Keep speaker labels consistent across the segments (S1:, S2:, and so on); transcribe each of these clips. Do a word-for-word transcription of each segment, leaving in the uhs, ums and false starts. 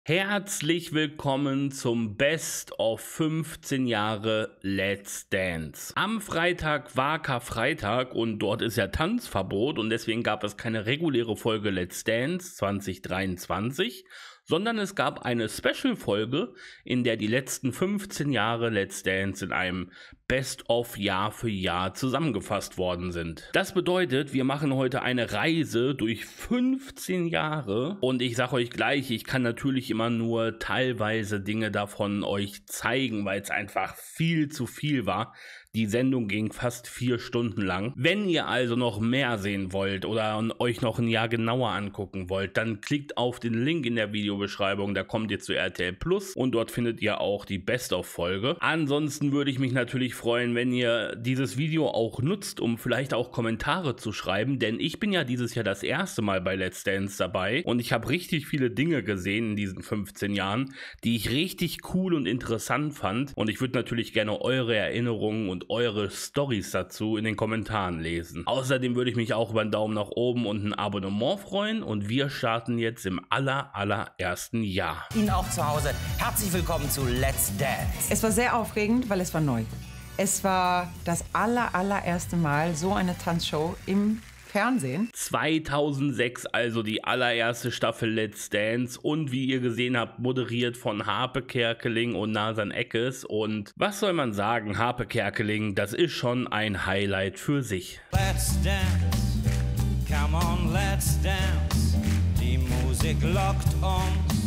S1: Herzlich willkommen zum Best of fünfzehn Jahre Let's Dance. Am Freitag war Karfreitag und dort ist ja Tanzverbot und deswegen gab es keine reguläre Folge Let's Dance zwanzig dreiundzwanzig, sondern es gab eine Special-Folge, in der die letzten fünfzehn Jahre Let's Dance in einem Best-of Jahr für Jahr zusammengefasst worden sind. Das bedeutet, wir machen heute eine Reise durch fünfzehn Jahre und ich sage euch gleich, ich kann natürlich immer nur teilweise Dinge davon euch zeigen, weil es einfach viel zu viel war. Die Sendung ging fast vier Stunden lang. Wenn ihr also noch mehr sehen wollt oder euch noch ein Jahr genauer angucken wollt, dann klickt auf den Link in der Videobeschreibung, da kommt ihr zu R T L Plus und dort findet ihr auch die Best-of-Folge. Ansonsten würde ich mich natürlich freuen, wenn ihr dieses Video auch nutzt, um vielleicht auch Kommentare zu schreiben, denn ich bin ja dieses Jahr das erste Mal bei Let's Dance dabei und ich habe richtig viele Dinge gesehen in diesen fünfzehn Jahren, die ich richtig cool und interessant fand und ich würde natürlich gerne eure Erinnerungen und eure Storys dazu in den Kommentaren lesen. Außerdem würde ich mich auch über einen Daumen nach oben und ein Abonnement freuen und wir starten jetzt im aller allerersten Jahr.
S2: Ihnen auch zu Hause herzlich willkommen zu Let's Dance.
S3: Es war sehr aufregend, weil es war neu. Es war das aller allererste Mal so eine Tanzshow im Fernsehen.
S1: zweitausendsechs also die allererste Staffel Let's Dance und wie ihr gesehen habt, moderiert von Harpe Kerkeling und Nazan Eckes und was soll man sagen, Harpe Kerkeling, das ist schon ein Highlight für sich.
S4: Let's dance, come on, let's dance, die Musik lockt uns.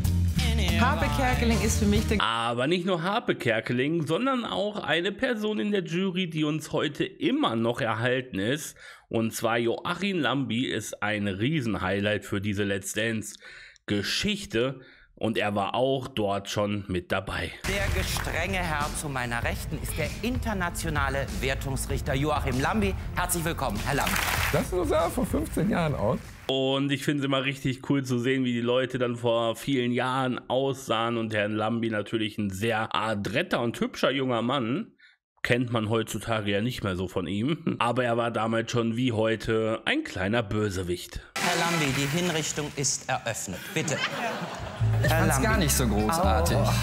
S3: Harpe Kerkeling ist für mich der...
S1: Aber nicht nur Harpe Kerkeling, sondern auch eine Person in der Jury, die uns heute immer noch erhalten ist. Und zwar Joachim Lambi ist ein Riesen-Highlight für diese Let's Dance-Geschichte. Und er war auch dort schon mit dabei.
S2: Der gestrenge Herr zu meiner Rechten ist der internationale Wertungsrichter Joachim Lambi. Herzlich willkommen, Herr Lambi.
S5: Das sah vor fünfzehn Jahren aus.
S1: Und ich finde es immer richtig cool zu sehen, wie die Leute dann vor vielen Jahren aussahen. Und Herrn Lambi natürlich ein sehr adretter und hübscher junger Mann. Kennt man heutzutage ja nicht mehr so von ihm. Aber er war damals schon wie heute ein kleiner Bösewicht.
S2: Herr Lambi, die Hinrichtung ist eröffnet. Bitte.
S6: Ich fand es gar nicht so großartig.
S2: Oh.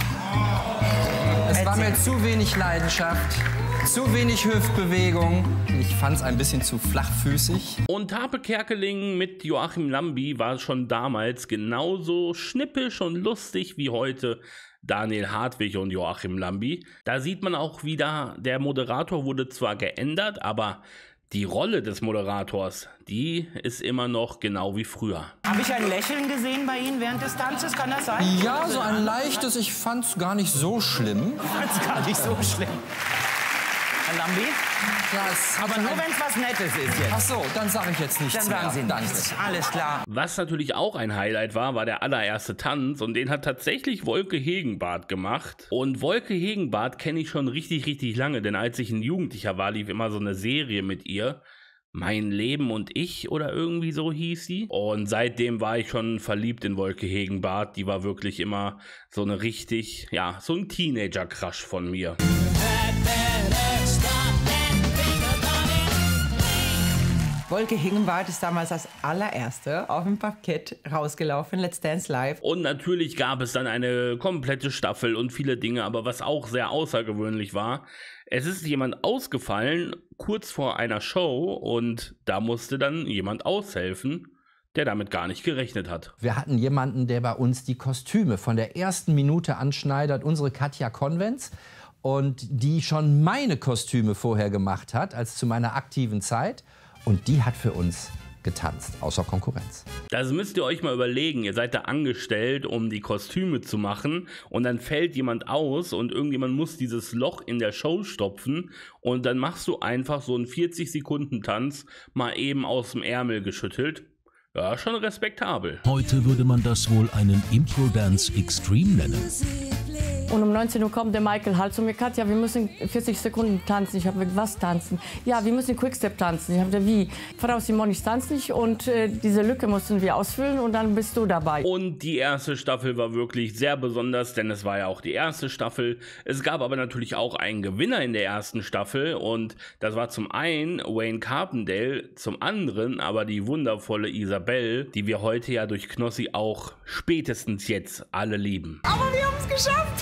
S6: Es war mir zu wenig Leidenschaft, zu wenig Hüftbewegung. Ich fand es ein bisschen zu flachfüßig.
S1: Und Harpe Kerkeling mit Joachim Lambi war schon damals genauso schnippisch und lustig wie heute Daniel Hartwig und Joachim Lambi. Da sieht man auch wieder, der Moderator wurde zwar geändert, aber die Rolle des Moderators, die ist immer noch genau wie früher.
S2: Habe ich ein Lächeln gesehen bei Ihnen während des Tanzes? Kann das sein?
S6: Ja, so ein leichtes. Ich fand es gar nicht so schlimm.
S2: Ich fand es gar nicht so schlimm. Herr Lambi?
S6: Ja, es
S2: Aber nur, wenn es was Nettes ist jetzt.
S6: Ach so, dann sage ich jetzt nichts
S2: Dann sagen
S6: mehr.
S2: Sie
S6: Danke.
S2: nichts. Alles klar.
S1: Was natürlich auch ein Highlight war, war der allererste Tanz und den hat tatsächlich Wolke Hegenbarth gemacht. Und Wolke Hegenbarth kenne ich schon richtig, richtig lange, denn als ich ein Jugendlicher war, lief immer so eine Serie mit ihr. Mein Leben und ich oder irgendwie so hieß sie. Und seitdem war ich schon verliebt in Wolke Hegenbarth. Die war wirklich immer so eine richtig, ja, so ein Teenager-Crush von mir.
S3: Wolke Hegenbarth ist damals als allererste auf dem Parkett rausgelaufen, Let's Dance Live.
S1: Und natürlich gab es dann eine komplette Staffel und viele Dinge, aber was auch sehr außergewöhnlich war, es ist jemand ausgefallen kurz vor einer Show und da musste dann jemand aushelfen, der damit gar nicht gerechnet hat.
S7: Wir hatten jemanden, der bei uns die Kostüme von der ersten Minute anschneidert, unsere Katja Konvents, und die schon meine Kostüme vorher gemacht hat, als zu meiner aktiven Zeit. Und die hat für uns getanzt, außer Konkurrenz.
S1: Das müsst ihr euch mal überlegen. Ihr seid da angestellt, um die Kostüme zu machen und dann fällt jemand aus und irgendjemand muss dieses Loch in der Show stopfen und dann machst du einfach so einen vierzig Sekunden Tanz mal eben aus dem Ärmel geschüttelt. Ja, schon respektabel.
S8: Heute würde man das wohl einen Impro-Dance Extreme nennen. Und um neunzehn Uhr kommt der Michael halt zu mir, Katja, wir müssen vierzig Sekunden tanzen. Ich habe gesagt, was tanzen? Ja, wir müssen Quickstep tanzen. Ich habe gesagt, wie? Frau Simon, ich tanze nicht und äh, diese Lücke mussten wir ausfüllen und dann bist du dabei.
S1: Und die erste Staffel war wirklich sehr besonders, denn es war ja auch die erste Staffel. Es gab aber natürlich auch einen Gewinner in der ersten Staffel und das war zum einen Wayne Carpendale, zum anderen aber die wundervolle Isabelle, die wir heute ja durch Knossi auch spätestens jetzt alle lieben.
S3: Aber wir haben es geschafft!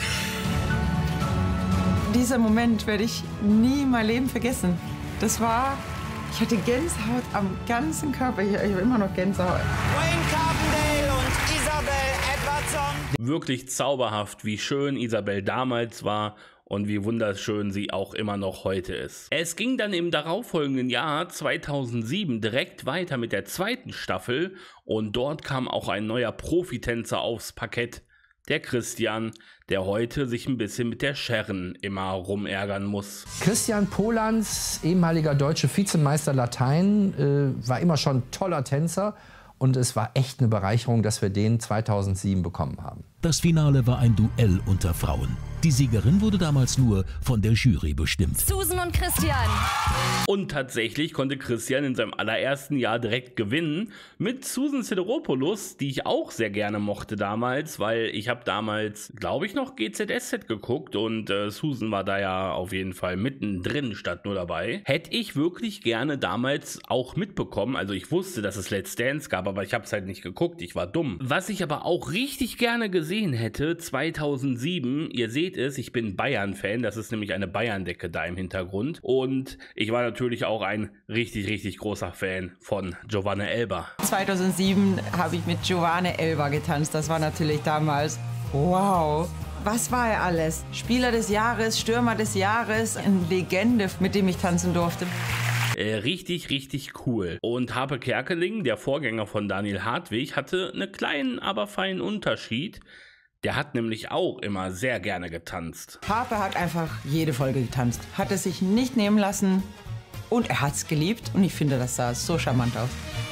S3: Dieser Moment werde ich nie in meinem Leben vergessen. Das war, ich hatte Gänsehaut am ganzen Körper. Ich, ich habe immer noch Gänsehaut.
S2: Wayne Carpendale und Isabelle Edwardson.
S1: Wirklich zauberhaft, wie schön Isabelle damals war und wie wunderschön sie auch immer noch heute ist. Es ging dann im darauffolgenden Jahr zweitausendsieben direkt weiter mit der zweiten Staffel und dort kam auch ein neuer Profitänzer aufs Parkett. Der Christian, der heute sich ein bisschen mit der Sharon immer rumärgern muss.
S7: Christian Polans, ehemaliger deutscher Vizemeister Latein, äh, war immer schon ein toller Tänzer. Und es war echt eine Bereicherung, dass wir den zweitausendsieben bekommen haben.
S9: Das Finale war ein Duell unter Frauen. Die Siegerin wurde damals nur von der Jury bestimmt.
S10: Susan und Christian.
S1: Und tatsächlich konnte Christian in seinem allerersten Jahr direkt gewinnen mit Susan Sideropoulos, die ich auch sehr gerne mochte damals, weil ich habe damals, glaube ich, noch G Z S Z geguckt und äh, Susan war da ja auf jeden Fall mittendrin statt nur dabei. Hätte ich wirklich gerne damals auch mitbekommen, also ich wusste, dass es Let's Dance gab, aber ich habe es halt nicht geguckt, ich war dumm. Was ich aber auch richtig gerne gesehen hätte, zweitausendsieben, ihr seht es, ich bin Bayern-Fan, das ist nämlich eine Bayern-Decke da im Hintergrund und ich war natürlich auch ein richtig, richtig großer Fan von Giovanna Elber.
S3: zweitausendsieben habe ich mit Giovanna Elber getanzt, das war natürlich damals, wow. Was war er alles? Spieler des Jahres, Stürmer des Jahres, eine Legende, mit dem ich tanzen durfte.
S1: Äh, richtig, richtig cool. Und Harpe Kerkeling, der Vorgänger von Daniel Hartwig, hatte einen kleinen, aber feinen Unterschied. Der hat nämlich auch immer sehr gerne getanzt.
S3: Harpe hat einfach jede Folge getanzt, hat es sich nicht nehmen lassen und er hat es geliebt und ich finde, das sah so charmant aus.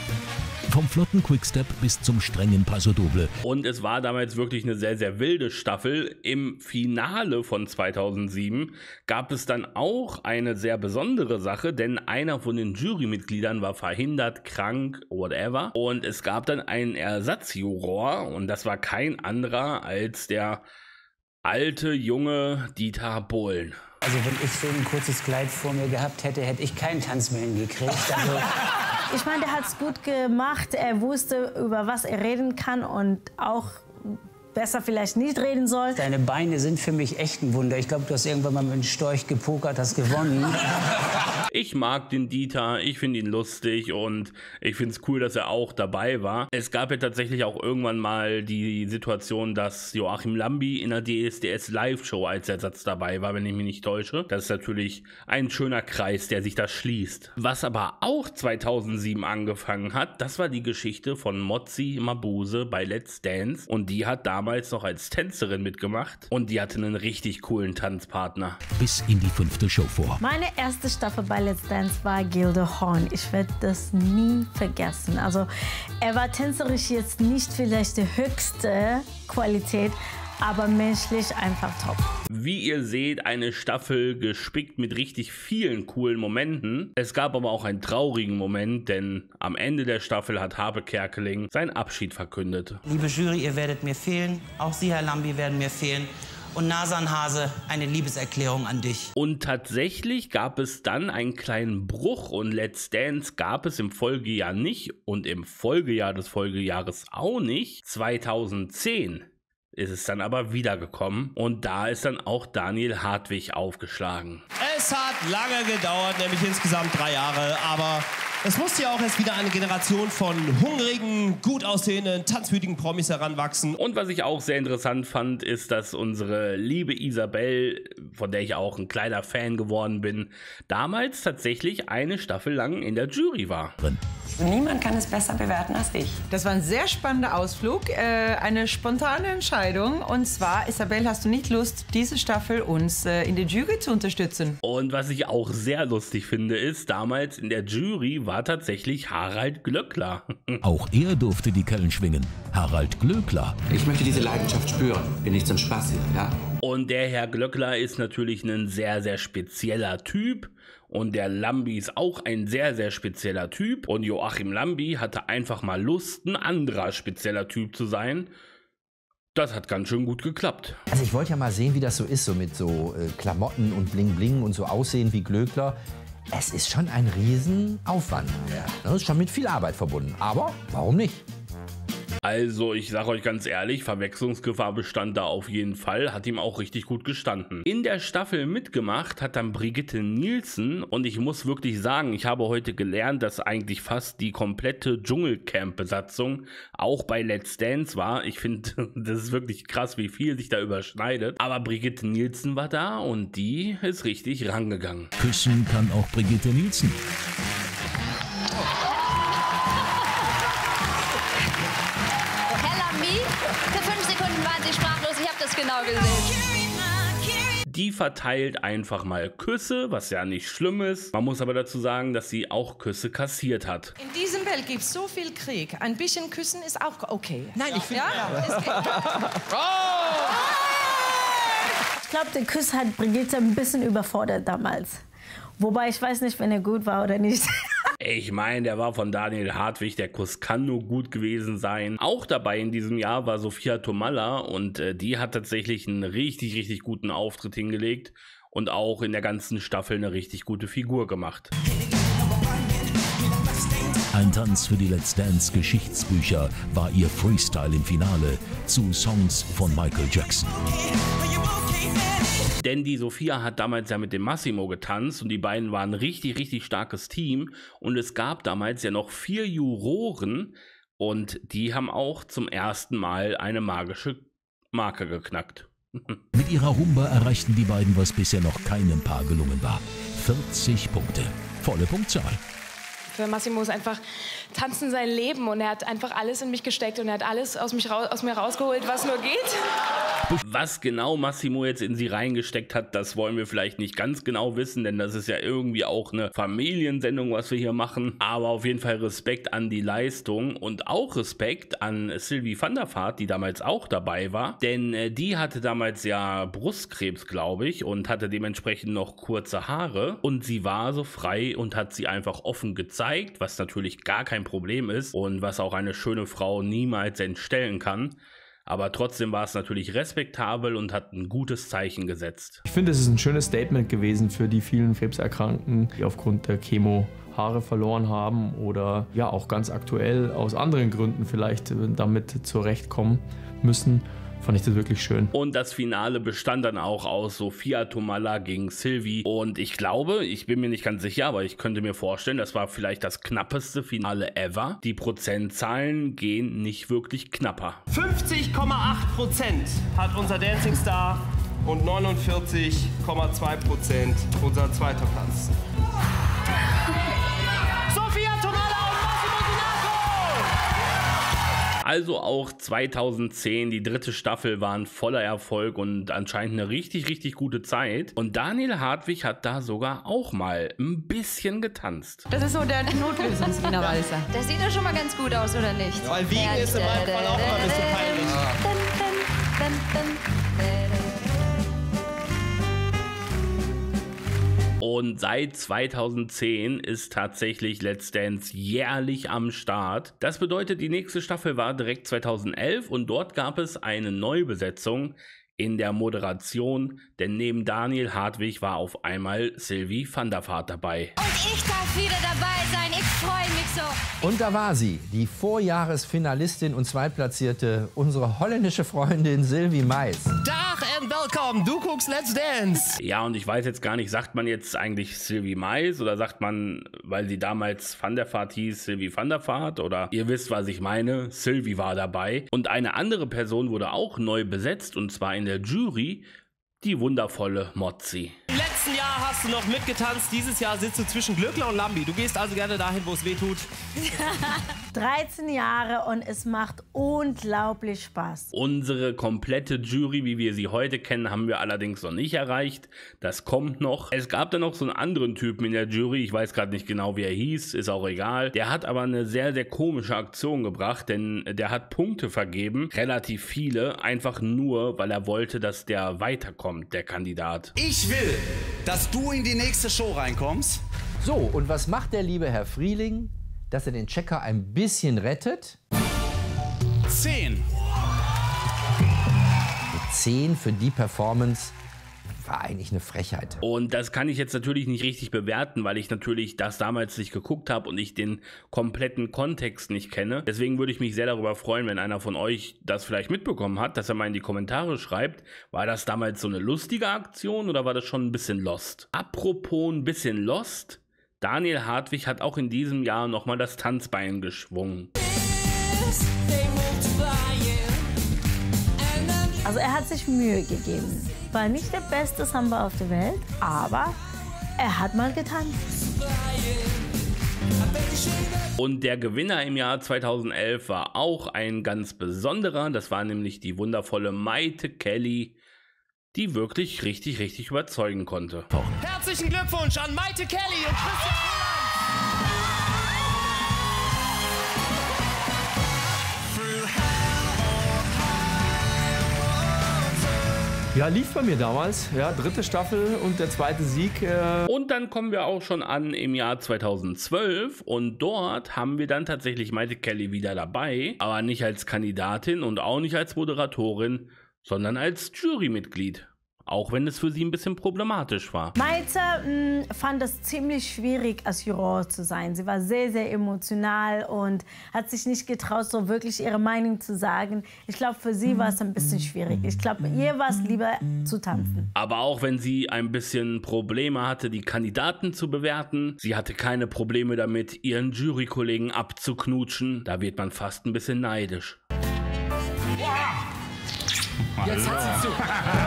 S9: Vom flotten Quickstep bis zum strengen Paso Doble.
S1: Und es war damals wirklich eine sehr, sehr wilde Staffel. Im Finale von zweitausendsieben gab es dann auch eine sehr besondere Sache, denn einer von den Jurymitgliedern war verhindert, krank, whatever. Und es gab dann einen Ersatzjuror und das war kein anderer als der alte, junge Dieter Bohlen.
S11: Also wenn ich so ein kurzes Kleid vor mir gehabt hätte, hätte ich keinen Tanz mehr hingekriegt. Also
S10: Ich meine, der hat es gut gemacht. Er wusste, über was er reden kann und auch besser vielleicht nicht reden soll.
S11: Deine Beine sind für mich echt ein Wunder. Ich glaube, du hast irgendwann mal mit einem Storch gepokert, hast gewonnen.
S1: Ich mag den Dieter, ich finde ihn lustig und ich finde es cool, dass er auch dabei war. Es gab ja tatsächlich auch irgendwann mal die Situation, dass Joachim Lambi in der D S D S Live-Show als Ersatz dabei war, wenn ich mich nicht täusche. Das ist natürlich ein schöner Kreis, der sich da schließt. Was aber auch zweitausendsieben angefangen hat, das war die Geschichte von Motsi Mabuse bei Let's Dance und die hat damals damals noch als Tänzerin mitgemacht und die hatte einen richtig coolen Tanzpartner.
S9: Bis in die fünfte Show vor.
S10: Meine erste Staffel bei Let's Dance war Gilde Horn. Ich werde das nie vergessen. Also er war tänzerisch jetzt nicht vielleicht die höchste Qualität, aber menschlich einfach top.
S1: Wie ihr seht, eine Staffel gespickt mit richtig vielen coolen Momenten. Es gab aber auch einen traurigen Moment, denn am Ende der Staffel hat Harpe Kerkeling seinen Abschied verkündet.
S2: Liebe Jury, ihr werdet mir fehlen. Auch Sie, Herr Lambi, werden mir fehlen. Und Nasan Hase, eine Liebeserklärung an dich.
S1: Und tatsächlich gab es dann einen kleinen Bruch und Let's Dance gab es im Folgejahr nicht und im Folgejahr des Folgejahres auch nicht. zweitausendzehn ist es dann aber wiedergekommen und da ist dann auch Daniel Hartwig aufgeschlagen.
S12: Es hat lange gedauert, nämlich insgesamt drei Jahre, aber es musste ja auch erst wieder eine Generation von hungrigen, gut aussehenden, tanzwütigen Promis heranwachsen.
S1: Und was ich auch sehr interessant fand, ist, dass unsere liebe Isabelle, von der ich auch ein kleiner Fan geworden bin, damals tatsächlich eine Staffel lang in der Jury war.
S3: Niemand kann es besser bewerten als ich. Das war ein sehr spannender Ausflug, äh, eine spontane Entscheidung. Und zwar, Isabelle, hast du nicht Lust, diese Staffel uns äh, in der Jury zu unterstützen?
S1: Und was ich auch sehr lustig finde, ist, damals in der Jury war tatsächlich Harald Glöckler.
S9: Auch er durfte die Kellen schwingen. Harald Glöckler.
S13: Ich möchte diese Leidenschaft spüren. Bin nicht so ein Spaß hier, ja?
S1: Und der Herr Glöckler ist natürlich ein sehr, sehr spezieller Typ. Und der Lambi ist auch ein sehr, sehr spezieller Typ. Und Joachim Lambi hatte einfach mal Lust, ein anderer spezieller Typ zu sein. Das hat ganz schön gut geklappt.
S7: Also ich wollte ja mal sehen, wie das so ist, so mit so äh, Klamotten und Bling Bling und so aussehen wie Glöckler. Es ist schon ein Riesenaufwand. Ja. Das ist schon mit viel Arbeit verbunden. Aber warum nicht?
S1: Also, ich sage euch ganz ehrlich, Verwechslungsgefahr bestand da auf jeden Fall, hat ihm auch richtig gut gestanden. In der Staffel mitgemacht hat dann Brigitte Nielsen und ich muss wirklich sagen, ich habe heute gelernt, dass eigentlich fast die komplette Dschungelcamp-Besatzung auch bei Let's Dance war. Ich finde, das ist wirklich krass, wie viel sich da überschneidet. Aber Brigitte Nielsen war da und die ist richtig rangegangen.
S9: Küssen kann auch Brigitte Nielsen.
S13: Für fünf Sekunden waren Sie sprachlos, ich habe das genau gesehen.
S1: Die verteilt einfach mal Küsse, was ja nicht schlimm ist. Man muss aber dazu sagen, dass sie auch Küsse kassiert hat.
S3: In diesem Welt gibt es so viel Krieg. Ein bisschen küssen ist auch okay.
S6: Nein, ich finde...
S3: Ja? Ja.
S10: Ich glaube, der Kuss hat Brigitte ein bisschen überfordert damals. Wobei ich weiß nicht, wenn er gut war oder nicht.
S1: Ich meine, der war von Daniel Hartwig, der Kuss kann nur gut gewesen sein. Auch dabei in diesem Jahr war Sophia Tomalla und äh, die hat tatsächlich einen richtig, richtig guten Auftritt hingelegt und auch in der ganzen Staffel eine richtig gute Figur gemacht.
S9: Ein Tanz für die Let's Dance Geschichtsbücher war ihr Freestyle im Finale zu Songs von Michael Jackson.
S1: Denn die Sophia hat damals ja mit dem Massimo getanzt und die beiden waren ein richtig, richtig starkes Team. Und es gab damals ja noch vier Juroren und die haben auch zum ersten Mal eine magische Marke geknackt.
S9: Mit ihrer Humba erreichten die beiden, was bisher noch keinem Paar gelungen war. vierzig Punkte. Volle Punktzahl.
S14: Für Massimo ist einfach Tanzen sein Leben und er hat einfach alles in mich gesteckt und er hat alles aus, mich raus, aus mir rausgeholt, was nur geht.
S1: Was genau Massimo jetzt in sie reingesteckt hat, das wollen wir vielleicht nicht ganz genau wissen, denn das ist ja irgendwie auch eine Familiensendung, was wir hier machen. Aber auf jeden Fall Respekt an die Leistung und auch Respekt an Sylvie van der Vaart, die damals auch dabei war. Denn äh, die hatte damals ja Brustkrebs, glaube ich, und hatte dementsprechend noch kurze Haare. Und sie war so frei und hat sie einfach offen gezeigt, was natürlich gar kein Problem ist und was auch eine schöne Frau niemals entstellen kann. Aber trotzdem war es natürlich respektabel und hat ein gutes Zeichen gesetzt.
S15: Ich finde, es ist ein schönes Statement gewesen für die vielen Krebserkrankten, die aufgrund der Chemo Haare verloren haben oder ja auch ganz aktuell aus anderen Gründen vielleicht damit zurechtkommen müssen. Fand ich das wirklich schön.
S1: Und das Finale bestand dann auch aus Sophia Tomalla gegen Sylvie. Und ich glaube, ich bin mir nicht ganz sicher, aber ich könnte mir vorstellen, das war vielleicht das knappeste Finale ever. Die Prozentzahlen gehen nicht wirklich knapper.
S12: fünfzig Komma acht Prozent hat unser Dancing Star und neunundvierzig Komma zwei Prozent unser zweiter Platz. Sophia Tomalla und Massimo Sinaco!
S1: Also auch zweitausendzehn, die dritte Staffel war ein voller Erfolg und anscheinend eine richtig, richtig gute Zeit. Und Daniel Hartwig hat da sogar auch mal ein bisschen getanzt.
S3: Das ist so der Notlösungswienerwalzer.
S13: Der sieht doch schon mal ganz gut aus, oder nicht?
S12: Ja, weil Wiegen ist in meinem Fall auch mal ein bisschen peinlich.
S1: Und seit zweitausendzehn ist tatsächlich Let's Dance jährlich am Start. Das bedeutet, die nächste Staffel war direkt zweitausendelf und dort gab es eine Neubesetzung in der Moderation, denn neben Daniel Hartwig war auf einmal Sylvie van der Vaart dabei.
S13: Und ich darf wieder dabei sein, ich freue mich so.
S7: Und da war sie, die Vorjahresfinalistin und Zweitplatzierte, unsere holländische Freundin Sylvie Mais.
S12: Dag and welcome, du guckst Let's Dance.
S1: Ja, und ich weiß jetzt gar nicht, sagt man jetzt eigentlich Sylvie Mais oder sagt man, weil sie damals Van der Vaart hieß, Sylvie van der Vaart? Oder ihr wisst, was ich meine, Sylvie war dabei. Und eine andere Person wurde auch neu besetzt und zwar in der Jury. die wundervolle Mozzi.
S12: Im letzten Jahr hast du noch mitgetanzt, dieses Jahr sitzt du zwischen Glöckler und Lambi. Du gehst also gerne dahin, wo es weh tut.
S10: dreizehn Jahre und es macht unglaublich Spaß.
S1: Unsere komplette Jury, wie wir sie heute kennen, haben wir allerdings noch nicht erreicht. Das kommt noch. Es gab dann noch so einen anderen Typen in der Jury, ich weiß gerade nicht genau, wie er hieß, ist auch egal. Der hat aber eine sehr, sehr komische Aktion gebracht, denn der hat Punkte vergeben, relativ viele, einfach nur, weil er wollte, dass der weiterkommt, der Kandidat.
S16: Ich will, dass du in die nächste Show reinkommst.
S7: So, und was macht der liebe Herr Frieling, dass er den Checker ein bisschen rettet?
S16: Zehn.
S7: Zehn für die Performance war eigentlich eine Frechheit.
S1: Und das kann ich jetzt natürlich nicht richtig bewerten, weil ich natürlich das damals nicht geguckt habe und ich den kompletten Kontext nicht kenne. Deswegen würde ich mich sehr darüber freuen, wenn einer von euch das vielleicht mitbekommen hat, dass er mal in die Kommentare schreibt, war das damals so eine lustige Aktion oder war das schon ein bisschen lost? Apropos ein bisschen lost, Daniel Hartwig hat auch in diesem Jahr nochmal das Tanzbein geschwungen.
S10: Also er hat sich Mühe gegeben. War nicht der beste Samba auf der Welt, aber er hat mal getanzt.
S1: Und der Gewinner im Jahr zweitausendelf war auch ein ganz besonderer. Das war nämlich die wundervolle Maite Kelly, die wirklich richtig, richtig überzeugen konnte.
S12: Herzlichen Glückwunsch an Maite Kelly und Christian Roland.
S15: Ja, lief bei mir damals. Ja, dritte Staffel und der zweite Sieg. Äh
S1: und dann kommen wir auch schon an im Jahr zweitausendzwölf und dort haben wir dann tatsächlich Maite Kelly wieder dabei, aber nicht als Kandidatin und auch nicht als Moderatorin, sondern als Jurymitglied. Auch wenn es für sie ein bisschen problematisch war.
S10: Maite mh, fand es ziemlich schwierig, als Juror zu sein. Sie war sehr, sehr emotional und hat sich nicht getraut, so wirklich ihre Meinung zu sagen. Ich glaube, für sie war es ein bisschen schwierig. Ich glaube, ihr war es lieber zu tanzen.
S1: Aber auch wenn sie ein bisschen Probleme hatte, die Kandidaten zu bewerten, sie hatte keine Probleme damit, ihren Jurykollegen abzuknutschen. Da wird man fast ein bisschen neidisch.
S6: Jetzt hat sie zu.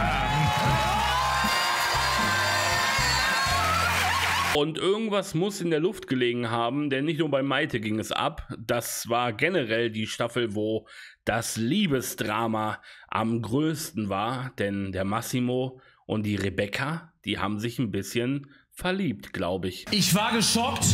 S1: Und irgendwas muss in der Luft gelegen haben, denn nicht nur bei Maite ging es ab. Das war generell die Staffel, wo das Liebesdrama am größten war. Denn der Massimo und die Rebecca, die haben sich ein bisschen verliebt, glaube ich.
S16: Ich war geschockt.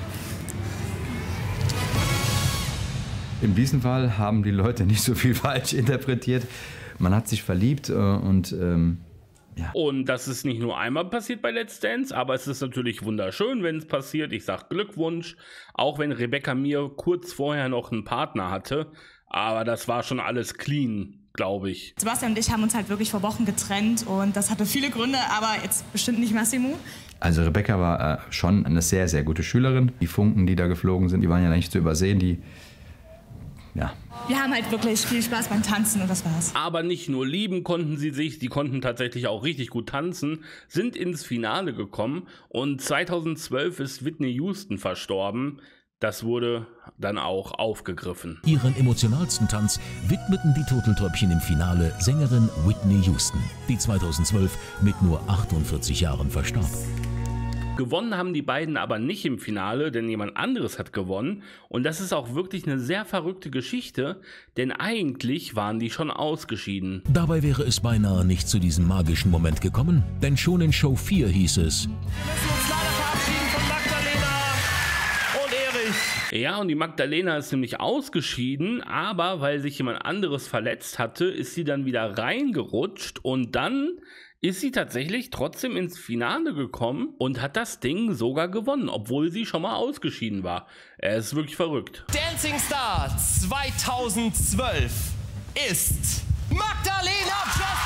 S17: In diesem Fall haben die Leute nicht so viel falsch interpretiert. Man hat sich verliebt äh, und ähm, ja.
S1: Und das ist nicht nur einmal passiert bei Let's Dance, aber es ist natürlich wunderschön, wenn es passiert. Ich sag Glückwunsch, auch wenn Rebecca mir kurz vorher noch einen Partner hatte, aber das war schon alles clean, glaube ich.
S18: Sebastian und ich haben uns halt wirklich vor Wochen getrennt und das hatte viele Gründe, aber jetzt bestimmt nicht Massimo.
S17: Also Rebecca war äh, schon eine sehr, sehr gute Schülerin. Die Funken, die da geflogen sind, die waren ja nicht zu übersehen, die ja.
S18: Wir haben halt wirklich viel Spaß beim Tanzen und das war's.
S1: Aber nicht nur lieben konnten sie sich, die konnten tatsächlich auch richtig gut tanzen, sind ins Finale gekommen und zweitausendzwölf ist Whitney Houston verstorben. Das wurde dann auch aufgegriffen.
S9: Ihren emotionalsten Tanz widmeten die Turteltäubchen im Finale Sängerin Whitney Houston, die zweitausendzwölf mit nur achtundvierzig Jahren verstarb.
S1: Gewonnen haben die beiden aber nicht im Finale, denn jemand anderes hat gewonnen. Und das ist auch wirklich eine sehr verrückte Geschichte, denn eigentlich waren die schon ausgeschieden.
S9: Dabei wäre es beinahe nicht zu diesem magischen Moment gekommen, denn schon in Show vier hieß es:
S12: Wir müssen uns leider verabschieden von Magdalena und Erich.
S1: Ja, und die Magdalena ist nämlich ausgeschieden, aber weil sich jemand anderes verletzt hatte, ist sie dann wieder reingerutscht und dann ist sie tatsächlich trotzdem ins Finale gekommen und hat das Ding sogar gewonnen, obwohl sie schon mal ausgeschieden war. Er ist wirklich verrückt.
S12: Dancing Star zweitausendzwölf ist Magdalena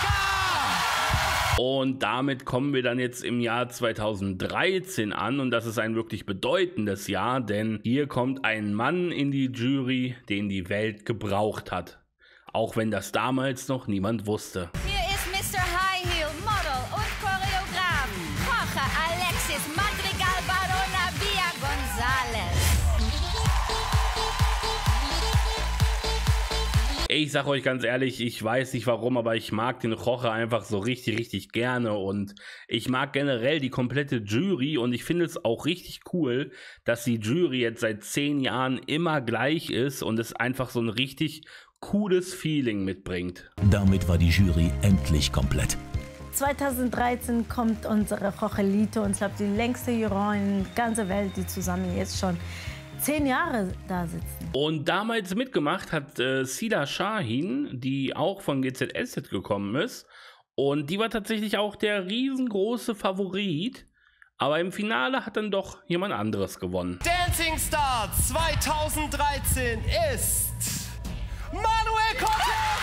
S12: Pschewska!
S1: Und damit kommen wir dann jetzt im Jahr zweitausenddreizehn an und das ist ein wirklich bedeutendes Jahr, denn hier kommt ein Mann in die Jury, den die Welt gebraucht hat. Auch wenn das damals noch niemand wusste.
S13: Hier ist Mister High Heel, Model und Choreograf, Jorge Alexis Madrigal Barona Villa González.
S1: Ich sag euch ganz ehrlich, ich weiß nicht warum, aber ich mag den Jorge einfach so richtig, richtig gerne und ich mag generell die komplette Jury und ich finde es auch richtig cool, dass die Jury jetzt seit zehn Jahren immer gleich ist und es einfach so ein richtig cooles Feeling mitbringt.
S9: Damit war die Jury endlich komplett.
S10: zweitausenddreizehn kommt unsere Jogelito und ich glaube, die längste Jury in der ganzen Welt, die zusammen jetzt schon zehn Jahre da sitzen.
S1: Und damals mitgemacht hat äh, Sila Shahin, die auch von G Z S Z gekommen ist. Und die war tatsächlich auch der riesengroße Favorit. Aber im Finale hat dann doch jemand anderes gewonnen.
S12: Dancing Star zweitausenddreizehn ist Manuel Cortez!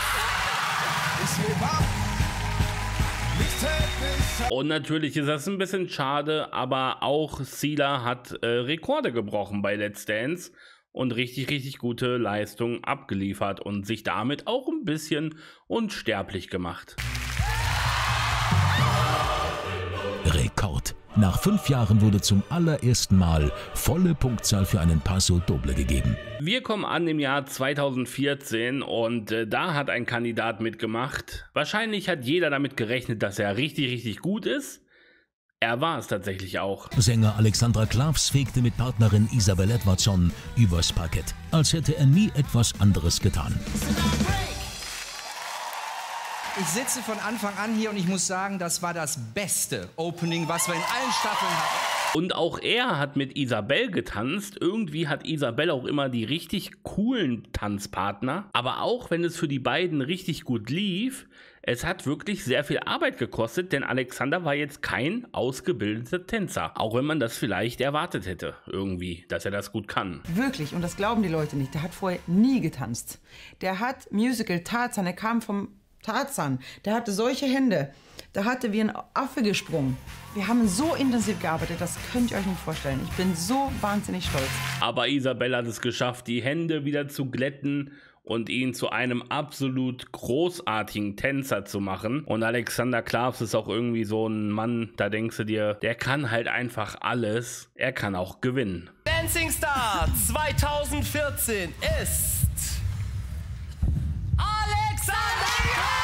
S1: Und natürlich ist das ein bisschen schade, aber auch Sila hat äh, Rekorde gebrochen bei Let's Dance und richtig, richtig gute Leistungen abgeliefert und sich damit auch ein bisschen unsterblich gemacht.
S9: Rekord. Nach fünf Jahren wurde zum allerersten Mal volle Punktzahl für einen Paso Doble gegeben.
S1: Wir kommen an im Jahr zweitausendvierzehn und äh, da hat ein Kandidat mitgemacht. Wahrscheinlich hat jeder damit gerechnet, dass er richtig, richtig gut ist. Er war es tatsächlich auch.
S9: Sänger Alexandra Klavs fegte mit Partnerin Isabel Edwardson übers Parkett, als hätte er nie etwas anderes getan.
S6: Ich sitze von Anfang an hier und ich muss sagen, das war das beste Opening, was wir in allen Staffeln hatten.
S1: Und auch er hat mit Isabel getanzt. Irgendwie hat Isabel auch immer die richtig coolen Tanzpartner. Aber auch wenn es für die beiden richtig gut lief, es hat wirklich sehr viel Arbeit gekostet, denn Alexander war jetzt kein ausgebildeter Tänzer. Auch wenn man das vielleicht erwartet hätte, irgendwie, dass er das gut kann.
S3: Wirklich, und das glauben die Leute nicht. Der hat vorher nie getanzt. Der hat Musical Tarzan, er kam vom Tarzan, der hatte solche Hände, da hatte wie ein Affe gesprungen. Wir haben so intensiv gearbeitet, das könnt ihr euch nicht vorstellen. Ich bin so wahnsinnig stolz.
S1: Aber Isabel hat es geschafft, die Hände wieder zu glätten und ihn zu einem absolut großartigen Tänzer zu machen. Und Alexander Klavs ist auch irgendwie so ein Mann, da denkst du dir, der kann halt einfach alles. Er kann auch gewinnen.
S12: Dancing Star zweitausendvierzehn ist Alexander Klavs!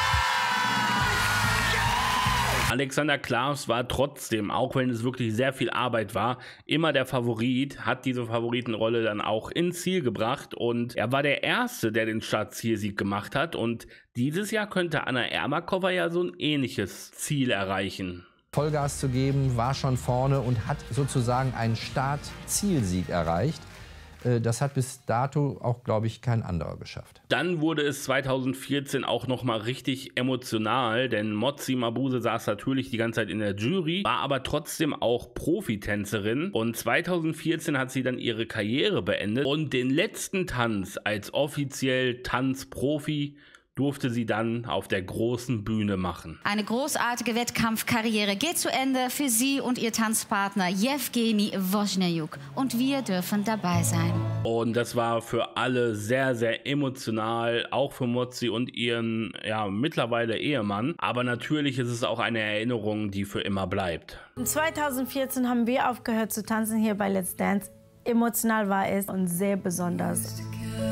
S1: Alexander Klavs war trotzdem, auch wenn es wirklich sehr viel Arbeit war, immer der Favorit, hat diese Favoritenrolle dann auch ins Ziel gebracht und er war der Erste, der den Startzielsieg gemacht hat und dieses Jahr könnte Anna Ermakova ja so ein ähnliches Ziel erreichen.
S7: Vollgas zu geben, war schon vorne und hat sozusagen einen Start-Zielsieg erreicht. Das hat bis dato auch, glaube ich, kein anderer geschafft.
S1: Dann wurde es zweitausendvierzehn auch nochmal richtig emotional, denn Motsi Mabuse saß natürlich die ganze Zeit in der Jury, war aber trotzdem auch Profitänzerin und zweitausendvierzehn hat sie dann ihre Karriere beendet und den letzten Tanz als offiziell Tanzprofi durfte sie dann auf der großen Bühne machen.
S13: Eine großartige Wettkampfkarriere geht zu Ende für sie und ihr Tanzpartner Jewgeni Wozniak. Und wir dürfen dabei sein.
S1: Und das war für alle sehr, sehr emotional, auch für Motsi und ihren, ja, mittlerweile Ehemann. Aber natürlich ist es auch eine Erinnerung, die für immer bleibt.
S10: zweitausendvierzehn haben wir aufgehört zu tanzen hier bei Let's Dance. Emotional war es und sehr besonders.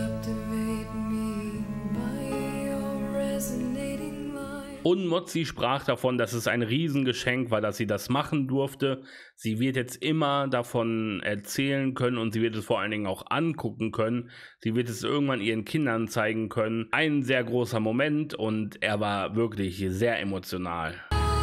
S1: Und Motsi sprach davon, dass es ein Riesengeschenk war, dass sie das machen durfte. Sie wird jetzt immer davon erzählen können und sie wird es vor allen Dingen auch angucken können. Sie wird es irgendwann ihren Kindern zeigen können. Ein sehr großer Moment und er war wirklich sehr emotional.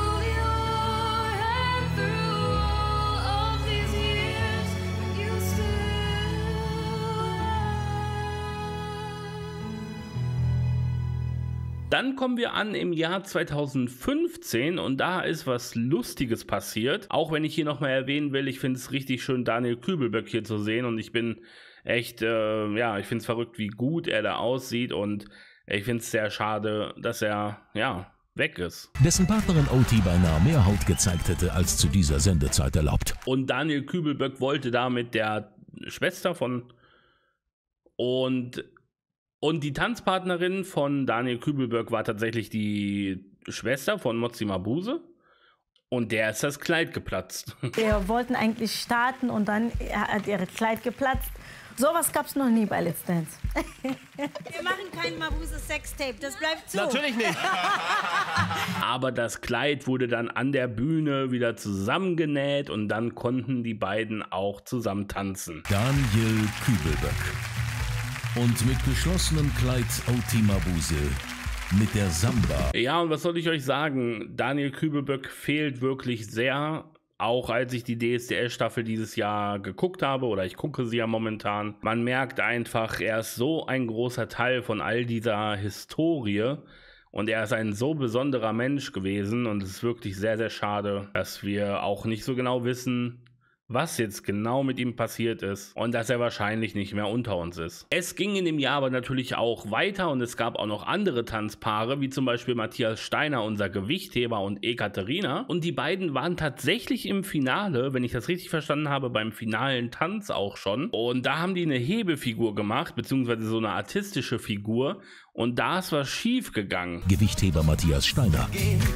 S1: Dann kommen wir an im Jahr zweitausendfünfzehn und da ist was Lustiges passiert. Auch wenn ich hier nochmal erwähnen will, ich finde es richtig schön, Daniel Kübelböck hier zu sehen und ich bin echt, äh, ja, ich finde es verrückt, wie gut er da aussieht und ich finde es sehr schade, dass er, ja, weg ist.
S9: Dessen Partnerin O T beinahe mehr Haut gezeigt hätte, als zu dieser Sendezeit erlaubt.
S1: Und Daniel Kübelböck wollte da mit der Schwester von und Und die Tanzpartnerin von Daniel Kübelböck war tatsächlich die Schwester von Motsi Mabuse. Und der ist das Kleid geplatzt.
S10: Wir wollten eigentlich starten und dann hat ihr Kleid geplatzt. Sowas gab's noch nie bei Let's Dance.
S19: Wir machen kein Mabuse Sextape, das bleibt zu.
S12: Natürlich nicht.
S1: Aber das Kleid wurde dann an der Bühne wieder zusammengenäht und dann konnten die beiden auch zusammen tanzen.
S9: Daniel Kübelböck. Und mit geschlossenem Kleid Auti Mabuse. Mit der Samba.
S1: Ja, und was soll ich euch sagen? Daniel Kübelböck fehlt wirklich sehr. Auch als ich die D S D S-Staffel dieses Jahr geguckt habe, oder ich gucke sie ja momentan, man merkt einfach, er ist so ein großer Teil von all dieser Historie und er ist ein so besonderer Mensch gewesen und es ist wirklich sehr, sehr schade, dass wir auch nicht so genau wissen, was jetzt genau mit ihm passiert ist und dass er wahrscheinlich nicht mehr unter uns ist. Es ging in dem Jahr aber natürlich auch weiter und es gab auch noch andere Tanzpaare, wie zum Beispiel Matthias Steiner, unser Gewichtheber, und Ekaterina. Und die beiden waren tatsächlich im Finale, wenn ich das richtig verstanden habe, beim finalen Tanz auch schon. Und da haben die eine Hebefigur gemacht, beziehungsweise so eine artistische Figur. Und da ist was schief gegangen.
S9: Gewichtheber Matthias Steiner.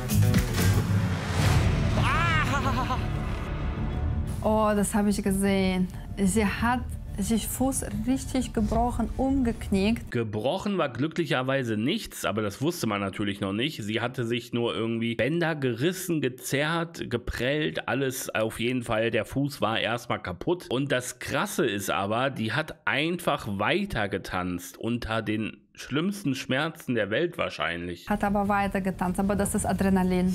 S20: Oh, das habe ich gesehen. Sie hat sich Fuß richtig gebrochen, umgeknickt.
S1: Gebrochen war glücklicherweise nichts, aber das wusste man natürlich noch nicht. Sie hatte sich nur irgendwie Bänder gerissen, gezerrt, geprellt, alles auf jeden Fall. Der Fuß war erstmal kaputt. Und das Krasse ist aber, die hat einfach weiter getanzt unter den schlimmsten Schmerzen der Welt wahrscheinlich.
S20: Hat aber weiter getanzt, aber das ist Adrenalin.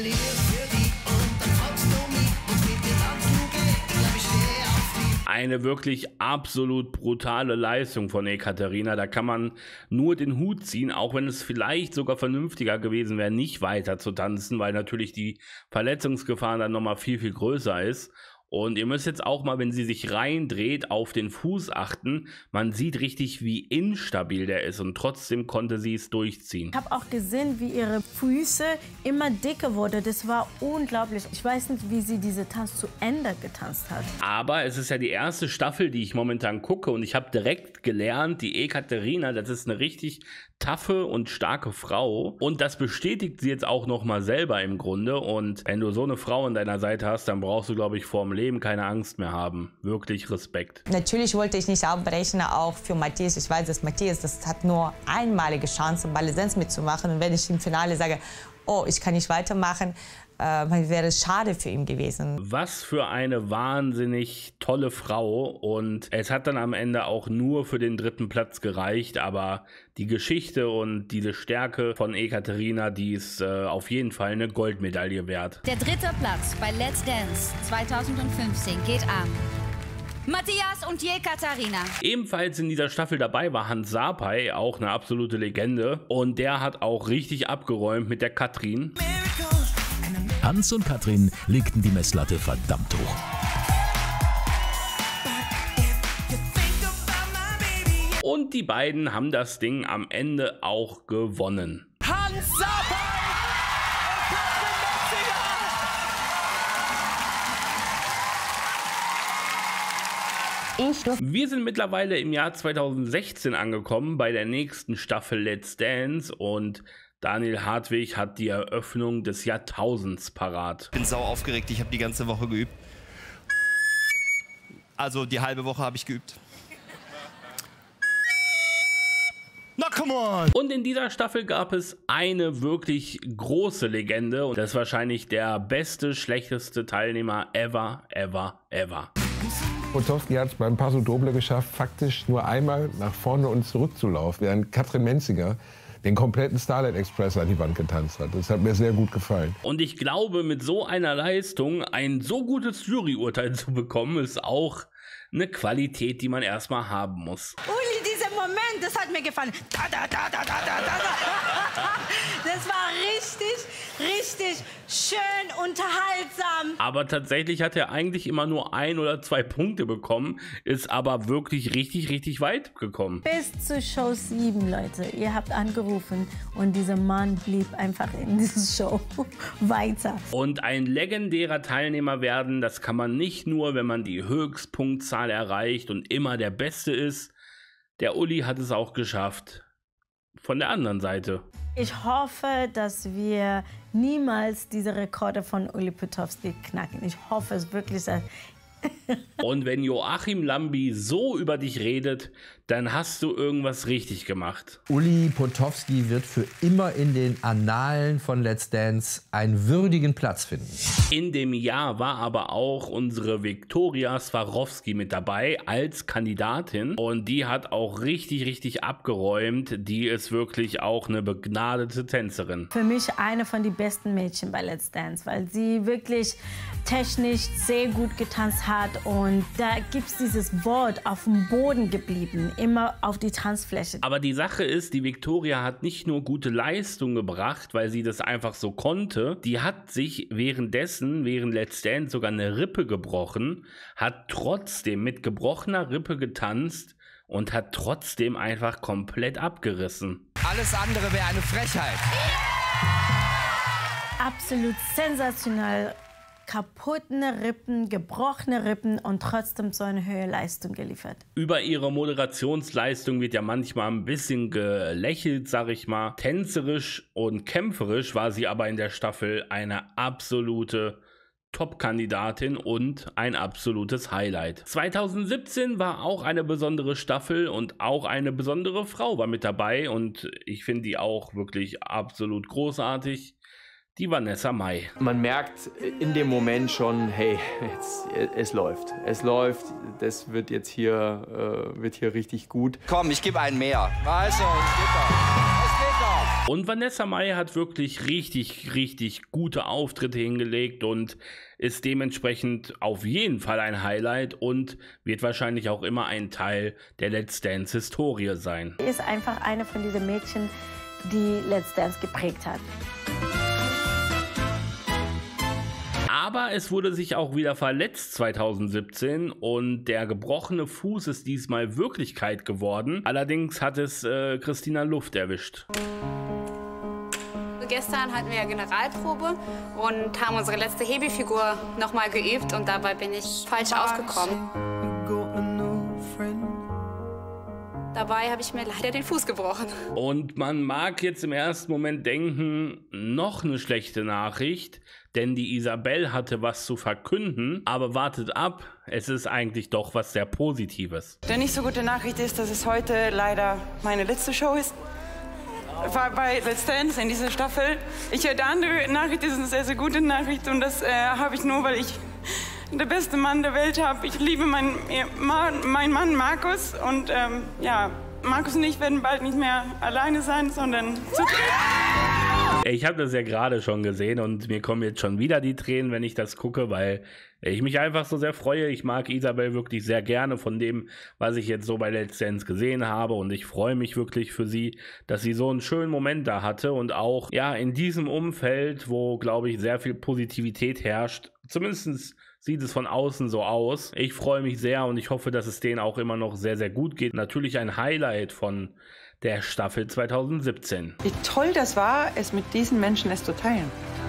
S1: Eine wirklich absolut brutale Leistung von Ekaterina. Da kann man nur den Hut ziehen, auch wenn es vielleicht sogar vernünftiger gewesen wäre, nicht weiter zu tanzen, weil natürlich die Verletzungsgefahr dann nochmal viel, viel größer ist. Und ihr müsst jetzt auch mal, wenn sie sich reindreht, auf den Fuß achten. Man sieht richtig, wie instabil der ist und trotzdem konnte sie es durchziehen.
S10: Ich habe auch gesehen, wie ihre Füße immer dicker wurden. Das war unglaublich. Ich weiß nicht, wie sie diese Tanz zu Ende getanzt hat.
S1: Aber es ist ja die erste Staffel, die ich momentan gucke und ich habe direkt gelernt, die Ekaterina, das ist eine richtig taffe und starke Frau und das bestätigt sie jetzt auch noch mal selber im Grunde. Und wenn du so eine Frau an deiner Seite hast, dann brauchst du, glaube ich, vor dem Leben keine Angst mehr haben. Wirklich Respekt.
S21: Natürlich wollte ich nicht abbrechen, auch für Matthias. Ich weiß, dass Matthias, das hat nur einmalige Chance, bei Let's Dance mitzumachen. Und wenn ich im Finale sage, oh, ich kann nicht weitermachen, äh, wäre es schade für ihn gewesen.
S1: Was für eine wahnsinnig tolle Frau. Und es hat dann am Ende auch nur für den dritten Platz gereicht. Aber die Geschichte und diese Stärke von Ekaterina, die ist äh, auf jeden Fall eine Goldmedaille wert.
S13: Der dritte Platz bei Let's Dance zweitausendfünfzehn geht an Matthias und Ekaterina.
S1: Ebenfalls in dieser Staffel dabei war Hans Sapai, auch eine absolute Legende. Und der hat auch richtig abgeräumt mit der Katrin.
S9: Hans und Katrin legten die Messlatte verdammt hoch.
S1: Und die beiden haben das Ding am Ende auch gewonnen.
S4: Hans Sapai!
S1: Wir sind mittlerweile im Jahr zweitausendsechzehn angekommen bei der nächsten Staffel Let's Dance und Daniel Hartwig hat die Eröffnung des Jahrtausends parat.
S12: Ich bin sau aufgeregt, ich habe die ganze Woche geübt. Also die halbe Woche habe ich geübt. Na, come on!
S1: Und in dieser Staffel gab es eine wirklich große Legende und das ist wahrscheinlich der beste, schlechteste Teilnehmer ever, ever, ever.
S5: Potowski hat es beim Paso Doble geschafft, faktisch nur einmal nach vorne und zurück zu laufen, während Katrin Menziger den kompletten Starlight Express an die Wand getanzt hat. Das hat mir sehr gut gefallen.
S1: Und ich glaube, mit so einer Leistung ein so gutes Juryurteil zu bekommen, ist auch eine Qualität, die man erstmal haben muss.
S19: Uli, dieser Moment, das hat mir gefallen. Da, da, da, da, da, da, da. Das war richtig, richtig schön unterhaltsam.
S1: Aber tatsächlich hat er eigentlich immer nur ein oder zwei Punkte bekommen, ist aber wirklich richtig, richtig weit gekommen.
S10: Bis zu Show sieben, Leute. Ihr habt angerufen und dieser Mann blieb einfach in dieser Show weiter.
S1: Und ein legendärer Teilnehmer werden, das kann man nicht nur, wenn man die Höchstpunktzahl erreicht und immer der Beste ist. Der Uli hat es auch geschafft. Von der anderen Seite.
S10: Ich hoffe, dass wir niemals diese Rekorde von Uli Potofsky knacken. Ich hoffe es wirklich. Dass
S1: Und wenn Joachim Lambi so über dich redet, dann hast du irgendwas richtig gemacht.
S7: Uli Potofsky wird für immer in den Annalen von Let's Dance einen würdigen Platz finden.
S1: In dem Jahr war aber auch unsere Viktoria Swarovski mit dabei als Kandidatin. Und die hat auch richtig, richtig abgeräumt. Die ist wirklich auch eine begnadete Tänzerin.
S10: Für mich eine von den besten Mädchen bei Let's Dance, weil sie wirklich technisch sehr gut getanzt hat. Und da gibt es dieses Wort auf dem Boden geblieben. Immer auf die Tanzfläche.
S1: Aber die Sache ist, die Viktoria hat nicht nur gute Leistung gebracht, weil sie das einfach so konnte. Die hat sich währenddessen, während Let's Dance sogar eine Rippe gebrochen, hat trotzdem mit gebrochener Rippe getanzt und hat trotzdem einfach komplett abgerissen.
S2: Alles andere wäre eine Frechheit.
S10: Absolut sensationell. Kaputte Rippen, gebrochene Rippen und trotzdem so eine hohe Leistung geliefert.
S1: Über ihre Moderationsleistung wird ja manchmal ein bisschen gelächelt, sag ich mal. Tänzerisch und kämpferisch war sie aber in der Staffel eine absolute Top-Kandidatin und ein absolutes Highlight. zweitausendsiebzehn war auch eine besondere Staffel und auch eine besondere Frau war mit dabei und ich finde die auch wirklich absolut großartig. Die Vanessa Mai.
S15: Man merkt in dem Moment schon, hey, jetzt, es läuft. Es läuft, das wird jetzt hier, äh, wird hier richtig gut.
S2: Komm, ich gebe einen mehr. Also, es geht doch. Es geht doch.
S1: Und Vanessa Mai hat wirklich richtig, richtig gute Auftritte hingelegt und ist dementsprechend auf jeden Fall ein Highlight und wird wahrscheinlich auch immer ein Teil der Let's Dance Historie sein.
S10: Sie ist einfach eine von diesen Mädchen, die Let's Dance geprägt hat.
S1: Aber es wurde sich auch wieder verletzt zweitausendsiebzehn und der gebrochene Fuß ist diesmal Wirklichkeit geworden. Allerdings hat es äh, Christina Luft erwischt.
S8: Gestern hatten wir ja Generalprobe und haben unsere letzte Hebefigur noch mal geübt und dabei bin ich falsch aufgekommen. Dabei habe ich mir leider den Fuß gebrochen.
S1: Und man mag jetzt im ersten Moment denken, noch eine schlechte Nachricht, denn die Isabel hatte was zu verkünden, aber wartet ab, es ist eigentlich doch was sehr Positives.
S22: Die nicht so gute Nachricht ist, dass es heute leider meine letzte Show ist. War bei Let's Dance in dieser Staffel. Ich höre, die andere Nachricht ist eine sehr, sehr gute Nachricht und das äh, habe ich nur, weil ich der beste Mann der Welt habe. Ich liebe meinen mein Mann Markus und ähm, ja, Markus und ich werden bald nicht mehr alleine sein, sondern zu dritt.
S1: Ich habe das ja gerade schon gesehen und mir kommen jetzt schon wieder die Tränen, wenn ich das gucke, weil ich mich einfach so sehr freue. Ich mag Isabel wirklich sehr gerne von dem, was ich jetzt so bei Let's Dance gesehen habe und ich freue mich wirklich für sie, dass sie so einen schönen Moment da hatte und auch ja in diesem Umfeld, wo glaube ich sehr viel Positivität herrscht, zumindest sieht es von außen so aus. Ich freue mich sehr und ich hoffe, dass es denen auch immer noch sehr, sehr gut geht. Natürlich ein Highlight von der Staffel zweitausendsiebzehn.
S22: Wie toll das war, es mit diesen Menschen es zu teilen.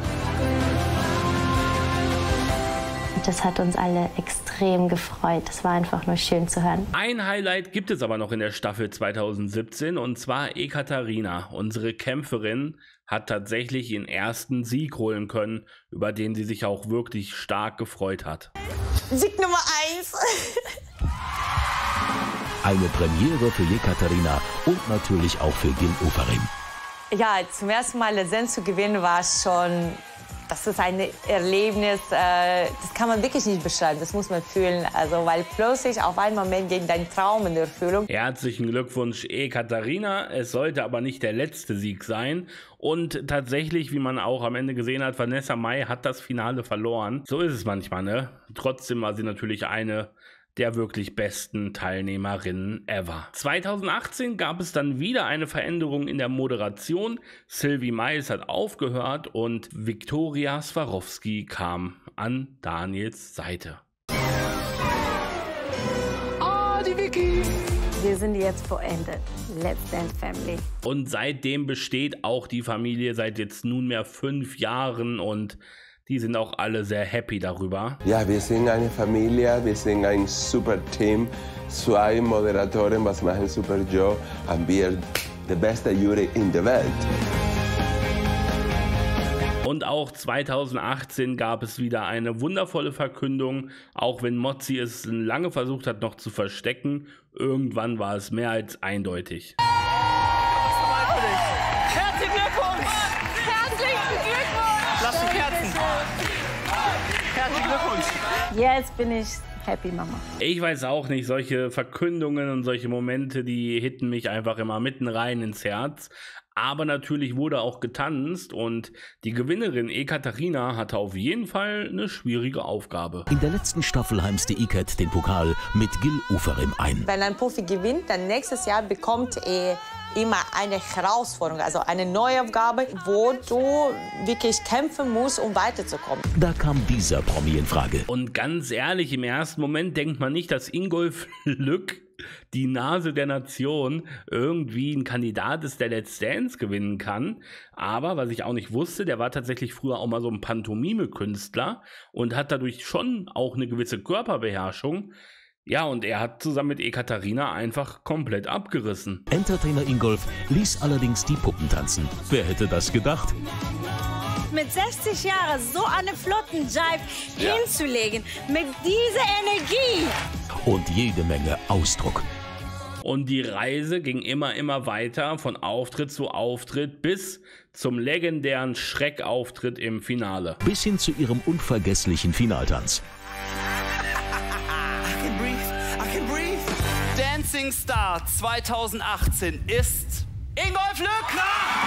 S23: Das hat uns alle extrem gefreut. Das war einfach nur schön zu hören.
S1: Ein Highlight gibt es aber noch in der Staffel zweitausendsiebzehn und zwar Ekaterina. Unsere Kämpferin hat tatsächlich ihren ersten Sieg holen können, über den sie sich auch wirklich stark gefreut hat.
S21: Sieg Nummer eins.
S9: Eine Premiere für Ekaterina und natürlich auch für Gil Ofarim.
S21: Ja, zum ersten Mal Let's Dance zu gewinnen war schon, das ist ein Erlebnis, äh, das kann man wirklich nicht beschreiben, das muss man fühlen. Also, weil plötzlich auf einen Moment geht dein Traum in Erfüllung.
S1: Herzlichen Glückwunsch, Ekaterina. Es sollte aber nicht der letzte Sieg sein. Und tatsächlich, wie man auch am Ende gesehen hat, Vanessa Mai hat das Finale verloren. So ist es manchmal, ne? Trotzdem war sie natürlich eine der wirklich besten Teilnehmerinnen ever. zweitausendachtzehn gab es dann wieder eine Veränderung in der Moderation. Sylvie Mais hat aufgehört und Viktoria Swarovski kam an Daniels Seite.
S10: Oh, die Vicky! Wir sind jetzt vollendet. Let's Dance Family.
S1: Und seitdem besteht auch die Familie seit jetzt nunmehr fünf Jahren und die sind auch alle sehr happy darüber.
S24: Ja, wir sind eine Familie, wir sind ein super Team. Zwei Moderatoren, was machen einen super Job. Und wir die beste Jury in der Welt.
S1: Und auch zweitausendachtzehn gab es wieder eine wundervolle Verkündung, auch wenn Mozzi es lange versucht hat noch zu verstecken. Irgendwann war es mehr als eindeutig.
S11: Herzlichen Glückwunsch! Herzlichen Glückwunsch! Lass die Kerzen! Herzlichen Glückwunsch!
S10: Jetzt bin ich happy, Mama.
S1: Ich weiß auch nicht, solche Verkündungen und solche Momente, die hitten mich einfach immer mitten rein ins Herz. Aber natürlich wurde auch getanzt und die Gewinnerin Ekaterina hatte auf jeden Fall eine schwierige Aufgabe.
S9: In der letzten Staffel heimste Iket den Pokal mit Gil Oferim ein.
S21: Wenn ein Profi gewinnt, dann nächstes Jahr bekommt er immer eine Herausforderung, also eine neue Aufgabe, wo du wirklich kämpfen musst, um weiterzukommen.
S9: Da kam dieser Promi in Frage.
S1: Und ganz ehrlich, im ersten Moment denkt man nicht, dass Ingolf Lück, die Nase der Nation, irgendwie ein Kandidat ist, der Let's Dance gewinnen kann. Aber was ich auch nicht wusste, der war tatsächlich früher auch mal so ein Pantomime-Künstler und hat dadurch schon auch eine gewisse Körperbeherrschung. Ja, und er hat zusammen mit Ekaterina einfach komplett abgerissen.
S9: Entertainer Ingolf ließ allerdings die Puppen tanzen. Wer hätte das gedacht?
S19: Mit sechzig Jahren so einen flotten Jive
S9: Ja.
S19: hinzulegen, mit dieser Energie.
S9: Und jede Menge Ausdruck.
S1: Und die Reise ging immer, immer weiter, von Auftritt zu Auftritt bis zum legendären Schreckauftritt im Finale.
S9: Bis hin zu ihrem unvergesslichen Finaltanz.
S11: Dancing Star zweitausendachtzehn ist Ingolf Lück!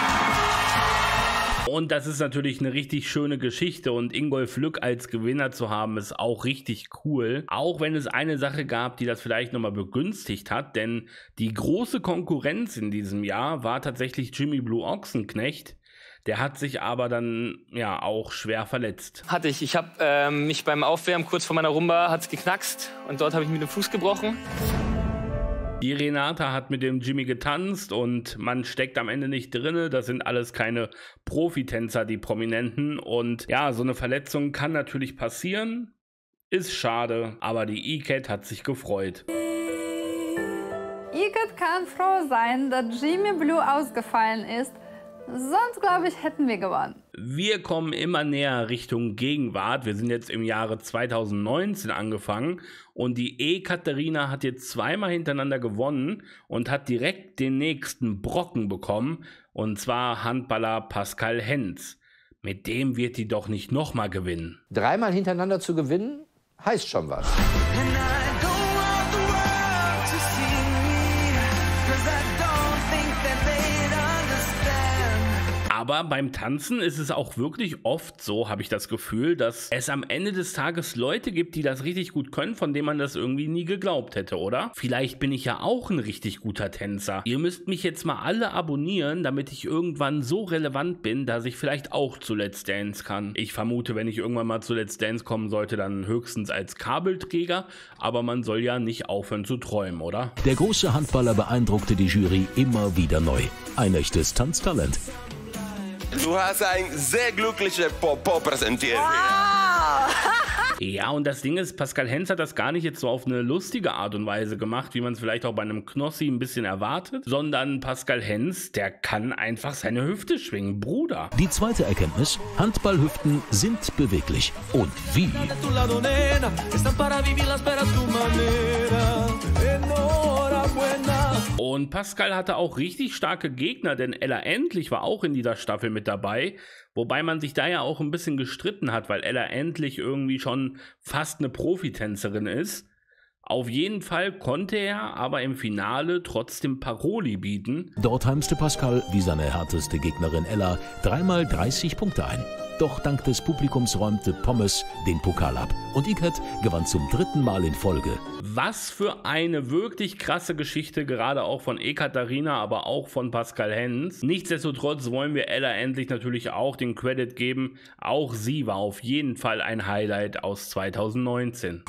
S1: Und das ist natürlich eine richtig schöne Geschichte und Ingolf Lück als Gewinner zu haben, ist auch richtig cool. Auch wenn es eine Sache gab, die das vielleicht nochmal begünstigt hat, denn die große Konkurrenz in diesem Jahr war tatsächlich Jimmy Blue Ochsenknecht. Der hat sich aber dann ja auch schwer verletzt.
S14: Hatte ich. Ich habe ähm, mich beim Aufwärmen kurz vor meiner Rumba hat's geknackst und dort habe ich mir den Fuß gebrochen.
S1: Die Renata hat mit dem Jimmy getanzt und man steckt am Ende nicht drinne. Das sind alles keine Profitänzer, die Prominenten. Und ja, so eine Verletzung kann natürlich passieren. Ist schade, aber die Iket hat sich gefreut.
S20: Iket kann froh sein, dass Jimmy Blue ausgefallen ist. Sonst, glaube ich, hätten wir gewonnen.
S1: Wir kommen immer näher Richtung Gegenwart. Wir sind jetzt im Jahre zweitausendneunzehn angefangen und die Ekaterina hat jetzt zweimal hintereinander gewonnen und hat direkt den nächsten Brocken bekommen, und zwar Handballer Pascal Hens. Mit dem wird die doch nicht nochmal gewinnen.
S7: Dreimal hintereinander zu gewinnen, heißt schon was.
S1: Aber beim Tanzen ist es auch wirklich oft so, habe ich das Gefühl, dass es am Ende des Tages Leute gibt, die das richtig gut können, von denen man das irgendwie nie geglaubt hätte, oder? Vielleicht bin ich ja auch ein richtig guter Tänzer. Ihr müsst mich jetzt mal alle abonnieren, damit ich irgendwann so relevant bin, dass ich vielleicht auch zu Let's Dance kann. Ich vermute, wenn ich irgendwann mal zu Let's Dance kommen sollte, dann höchstens als Kabelträger, aber man soll ja nicht aufhören zu träumen, oder?
S9: Der große Handballer beeindruckte die Jury immer wieder neu. Ein echtes Tanztalent.
S24: Du hast ein sehr glückliches Popo präsentiert.
S1: Ja, und das Ding ist, Pascal Hens hat das gar nicht jetzt so auf eine lustige Art und Weise gemacht, wie man es vielleicht auch bei einem Knossi ein bisschen erwartet, sondern Pascal Hens, der kann einfach seine Hüfte schwingen, Bruder.
S9: Die zweite Erkenntnis: Handballhüften sind beweglich. Und wie?
S1: Und Pascal hatte auch richtig starke Gegner, denn Ella Endlich war auch in dieser Staffel mit dabei, wobei man sich da ja auch ein bisschen gestritten hat, weil Ella Endlich irgendwie schon fast eine Profitänzerin ist. Auf jeden Fall konnte er aber im Finale trotzdem Paroli bieten.
S9: Dort heimste Pascal, wie seine härteste Gegnerin Ella, dreimal dreißig Punkte ein. Doch dank des Publikums räumte Pommes den Pokal ab. Und Iket gewann zum dritten Mal in Folge.
S1: Was für eine wirklich krasse Geschichte, gerade auch von Ekaterina, aber auch von Pascal Hens. Nichtsdestotrotz wollen wir Ella Endlich natürlich auch den Credit geben. Auch sie war auf jeden Fall ein Highlight aus zweitausendneunzehn.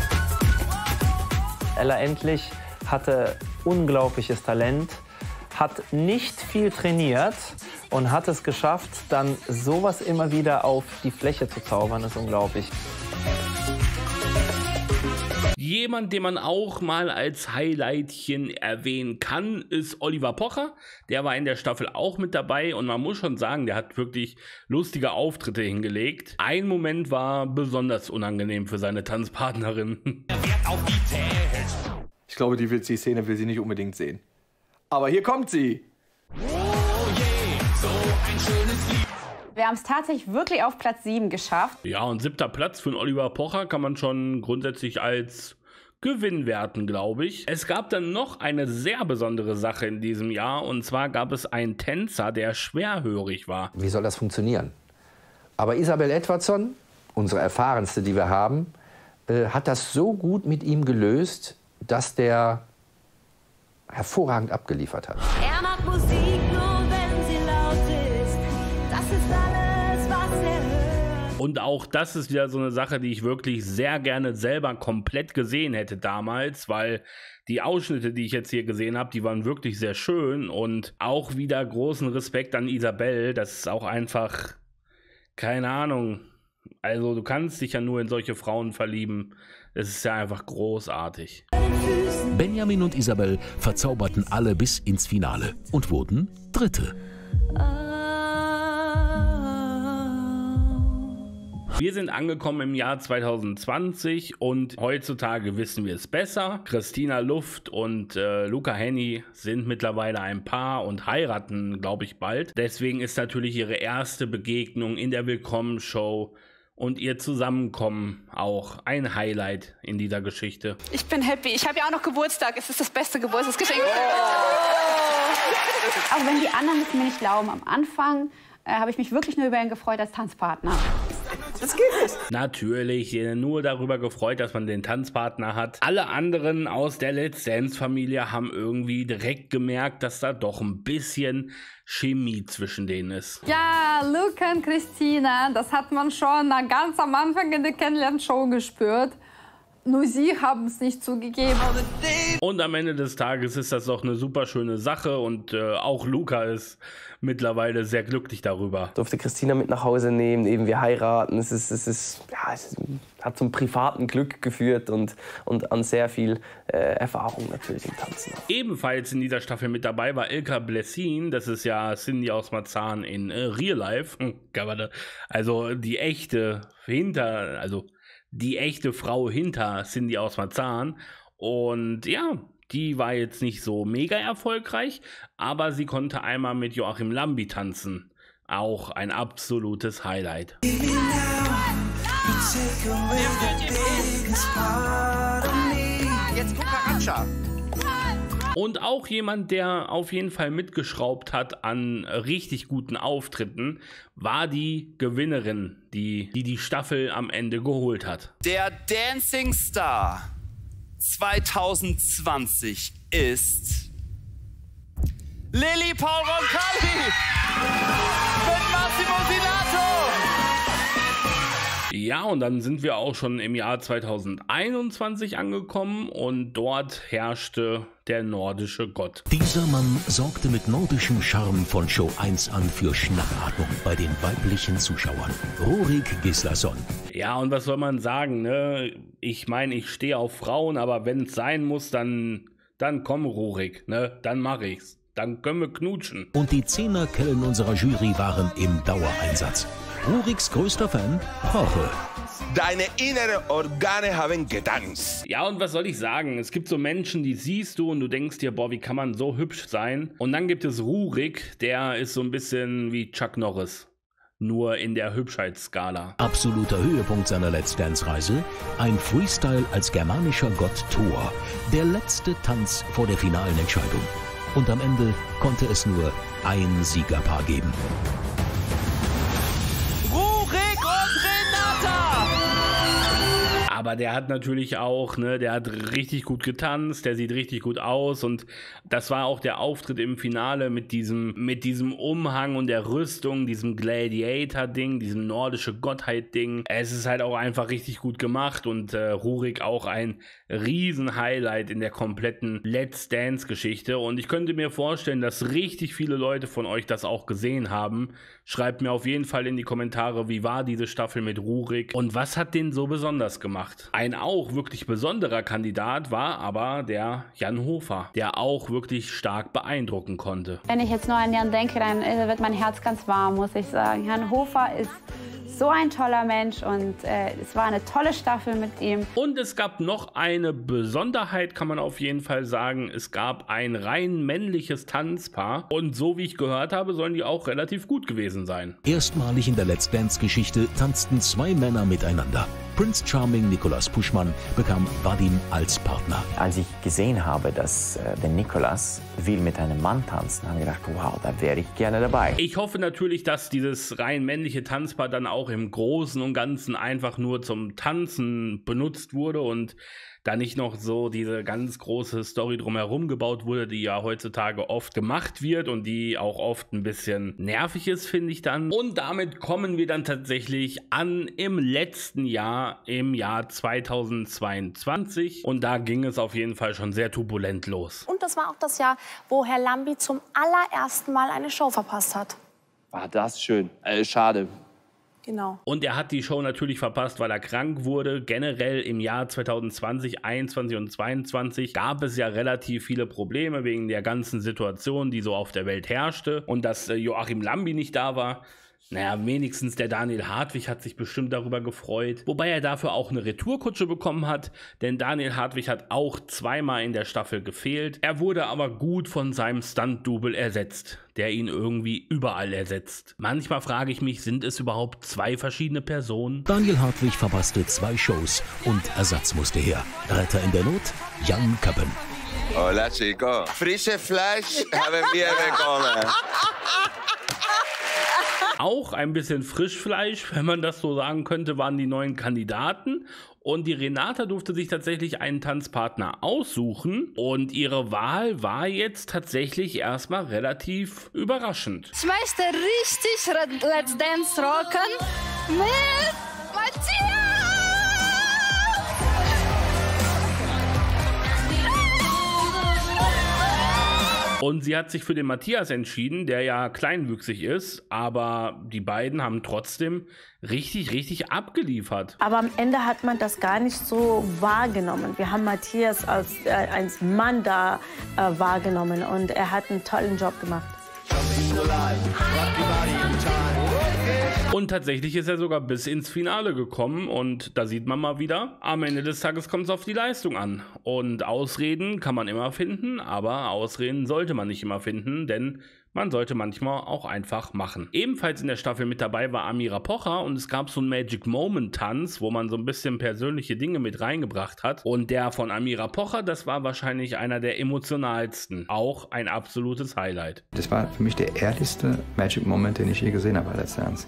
S16: Ella Endlich hatte unglaubliches Talent, hat nicht viel trainiert und hat es geschafft, dann sowas immer wieder auf die Fläche zu zaubern. Das ist unglaublich.
S1: Jemand, den man auch mal als Highlightchen erwähnen kann, ist Oliver Pocher. Der war in der Staffel auch mit dabei und man muss schon sagen, der hat wirklich lustige Auftritte hingelegt. Ein Moment war besonders unangenehm für seine Tanzpartnerin.
S3: Ich glaube, die, will, die Szene will sie nicht unbedingt sehen. Aber hier kommt sie.
S11: Oh yeah, so ein schönes Lied.
S8: Wir haben es tatsächlich wirklich auf Platz sieben geschafft.
S1: Ja, und siebter Platz für den Oliver Pocher kann man schon grundsätzlich als Gewinn werten, glaube ich. Es gab dann noch eine sehr besondere Sache in diesem Jahr. Und zwar gab es einen Tänzer, der schwerhörig war.
S7: Wie soll das funktionieren? Aber Isabel Edwardson, unsere erfahrenste, die wir haben, äh, hat das so gut mit ihm gelöst, dass der hervorragend abgeliefert hat.
S10: Er mag Musik nur, wenn sie laut ist. Das ist alles, was er hört.
S1: Und auch das ist wieder so eine Sache, die ich wirklich sehr gerne selber komplett gesehen hätte damals, weil die Ausschnitte, die ich jetzt hier gesehen habe, die waren wirklich sehr schön und auch wieder großen Respekt an Isabel. Das ist auch einfach, keine Ahnung, also du kannst dich ja nur in solche Frauen verlieben. Es ist ja einfach großartig.
S9: Benjamin und Isabel verzauberten alle bis ins Finale und wurden Dritte.
S1: Wir sind angekommen im Jahr zweitausendzwanzig und heutzutage wissen wir es besser. Christina Luft und äh, Luca Hänni sind mittlerweile ein Paar und heiraten, glaube ich, bald. Deswegen ist natürlich ihre erste Begegnung in der Willkommensshow und ihr Zusammenkommen auch ein Highlight in dieser Geschichte.
S8: Ich bin happy. Ich habe ja auch noch Geburtstag. Es ist das beste Geburtstagsgeschenk. Oh. Auch wenn die anderen es mir nicht glauben, am Anfang äh, habe ich mich wirklich nur über ihn gefreut als Tanzpartner.
S1: Das geht nicht. Natürlich, nur darüber gefreut, dass man den Tanzpartner hat. Alle anderen aus der Let's Dance-Familie haben irgendwie direkt gemerkt, dass da doch ein bisschen Chemie zwischen denen ist.
S20: Ja, Luca und Christina, das hat man schon ganz am Anfang in der Kennenlern-Show gespürt. Nur sie haben es nicht zugegeben.
S1: Und am Ende des Tages ist das doch eine super schöne Sache und äh, auch Luca ist mittlerweile sehr glücklich darüber.
S24: Ich durfte Christina mit nach Hause nehmen, eben wir heiraten. Es, ist, es, ist, ja, es hat zum privaten Glück geführt und, und an sehr viel äh, Erfahrung natürlich im Tanzen.
S1: Ebenfalls in dieser Staffel mit dabei war Ilka Blessin, das ist ja Cindy aus Marzahn in äh, Real Life. Also die echte hinter, also die echte Frau hinter Cindy aus Marzahn. Und ja, die war jetzt nicht so mega erfolgreich, aber sie konnte einmal mit Joachim Lambi tanzen. Auch ein absolutes Highlight.
S11: Jetzt Cucaracha.
S1: Und auch jemand, der auf jeden Fall mitgeschraubt hat an richtig guten Auftritten, war die Gewinnerin, die die, die Staffel am Ende geholt hat.
S11: Der Dancing Star zweitausendzwanzig ist Lilly Paul Roncalli mit Massimo Silato.
S1: Ja, und dann sind wir auch schon im Jahr zweitausendeinundzwanzig angekommen und dort herrschte der nordische Gott.
S9: Dieser Mann sorgte mit nordischem Charme von Show eins an für Schnappatmung bei den weiblichen Zuschauern. Rurik Gislason.
S1: Ja, und was soll man sagen, ne? Ich meine, ich stehe auf Frauen, aber wenn es sein muss, dann, dann komm Rurik, ne? Dann mach ich's. Dann können wir knutschen.
S9: Und die Zehnerkellen unserer Jury waren im Dauereinsatz. Ruriks größter Fan, Jorge.
S6: Deine inneren Organe haben getanzt.
S1: Ja, und was soll ich sagen? Es gibt so Menschen, die siehst du und du denkst dir, boah, wie kann man so hübsch sein? Und dann gibt es Rurik, der ist so ein bisschen wie Chuck Norris. Nur in der Hübschheitsskala.
S9: Absoluter Höhepunkt seiner Let's Dance-Reise, ein Freestyle als germanischer Gott Thor. Der letzte Tanz vor der finalen Entscheidung. Und am Ende konnte es nur ein Siegerpaar geben.
S11: Rurik und Renata!
S1: Aber der hat natürlich auch, ne, der hat richtig gut getanzt, der sieht richtig gut aus und das war auch der Auftritt im Finale mit diesem, mit diesem Umhang und der Rüstung, diesem Gladiator-Ding, diesem nordische Gottheit-Ding. Es ist halt auch einfach richtig gut gemacht und äh, Rurik auch ein Riesen-Highlight in der kompletten Let's Dance-Geschichte und ich könnte mir vorstellen, dass richtig viele Leute von euch das auch gesehen haben. Schreibt mir auf jeden Fall in die Kommentare, wie war diese Staffel mit Rurik und was hat den so besonders gemacht? gemacht. Ein auch wirklich besonderer Kandidat war aber der Jan Hofer, der auch wirklich stark beeindrucken konnte.
S4: Wenn ich jetzt nur an Jan denke, dann wird mein Herz ganz warm, muss ich sagen. Jan Hofer ist so ein toller Mensch und äh, es war eine tolle Staffel mit ihm.
S1: Und es gab noch eine Besonderheit, kann man auf jeden Fall sagen. Es gab ein rein männliches Tanzpaar und so wie ich gehört habe, sollen die auch relativ gut gewesen sein.
S9: Erstmalig in der Let's Dance-Geschichte tanzten zwei Männer miteinander. Prince Charming Nicolas Puschmann bekam Vadim als Partner.
S13: Als ich gesehen habe, dass äh, der Nicolas will mit einem Mann tanzen, habe ich gedacht, wow, da wäre ich gerne dabei.
S1: Ich hoffe natürlich, dass dieses rein männliche Tanzpaar dann auch im Großen und Ganzen einfach nur zum Tanzen benutzt wurde und da nicht noch so diese ganz große Story drumherum gebaut wurde, die ja heutzutage oft gemacht wird und die auch oft ein bisschen nervig ist, finde ich dann. Und damit kommen wir dann tatsächlich an im letzten Jahr, im Jahr zweitausendzweiundzwanzig. Und da ging es auf jeden Fall schon sehr turbulent los.
S17: Und das war auch das Jahr, wo Herr Llambi zum allerersten Mal eine Show verpasst hat.
S24: War das schön. Äh, schade.
S17: Genau.
S1: Und er hat die Show natürlich verpasst, weil er krank wurde. Generell im Jahr zweitausendzwanzig, einundzwanzig und zweiundzwanzig gab es ja relativ viele Probleme wegen der ganzen Situation, die so auf der Welt herrschte. Und dass äh, Joachim Llambi nicht da war, naja, wenigstens der Daniel Hartwig hat sich bestimmt darüber gefreut. Wobei er dafür auch eine Retourkutsche bekommen hat, denn Daniel Hartwig hat auch zweimal in der Staffel gefehlt. Er wurde aber gut von seinem Stunt-Double ersetzt, der ihn irgendwie überall ersetzt. Manchmal frage ich mich, sind es überhaupt zwei verschiedene Personen?
S9: Daniel Hartwig verpasste zwei Shows und Ersatz musste her. Retter in der Not, Jan Köppen.
S6: Hola, Chico. Frische Fleisch haben wir bekommen.
S1: Auch ein bisschen Frischfleisch, wenn man das so sagen könnte, waren die neuen Kandidaten. Und die Renata durfte sich tatsächlich einen Tanzpartner aussuchen. Und ihre Wahl war jetzt tatsächlich erstmal relativ überraschend.
S20: Ich möchte richtig Let's Dance rocken mit Matthias!
S1: Und sie hat sich für den Matthias entschieden, der ja kleinwüchsig ist, aber die beiden haben trotzdem richtig, richtig abgeliefert.
S10: Aber am Ende hat man das gar nicht so wahrgenommen. Wir haben Matthias als, äh, als Mann da äh, wahrgenommen und er hat einen tollen Job gemacht.
S1: Und tatsächlich ist er sogar bis ins Finale gekommen und da sieht man mal wieder, am Ende des Tages kommt es auf die Leistung an. Und Ausreden kann man immer finden, aber Ausreden sollte man nicht immer finden, denn man sollte manchmal auch einfach machen. Ebenfalls in der Staffel mit dabei war Amira Pocher und es gab so einen Magic Moment Tanz, wo man so ein bisschen persönliche Dinge mit reingebracht hat. Und der von Amira Pocher, das war wahrscheinlich einer der emotionalsten. Auch ein absolutes Highlight.
S18: Das war für mich der ehrlichste Magic Moment, den ich je gesehen habe bei Let's Dance.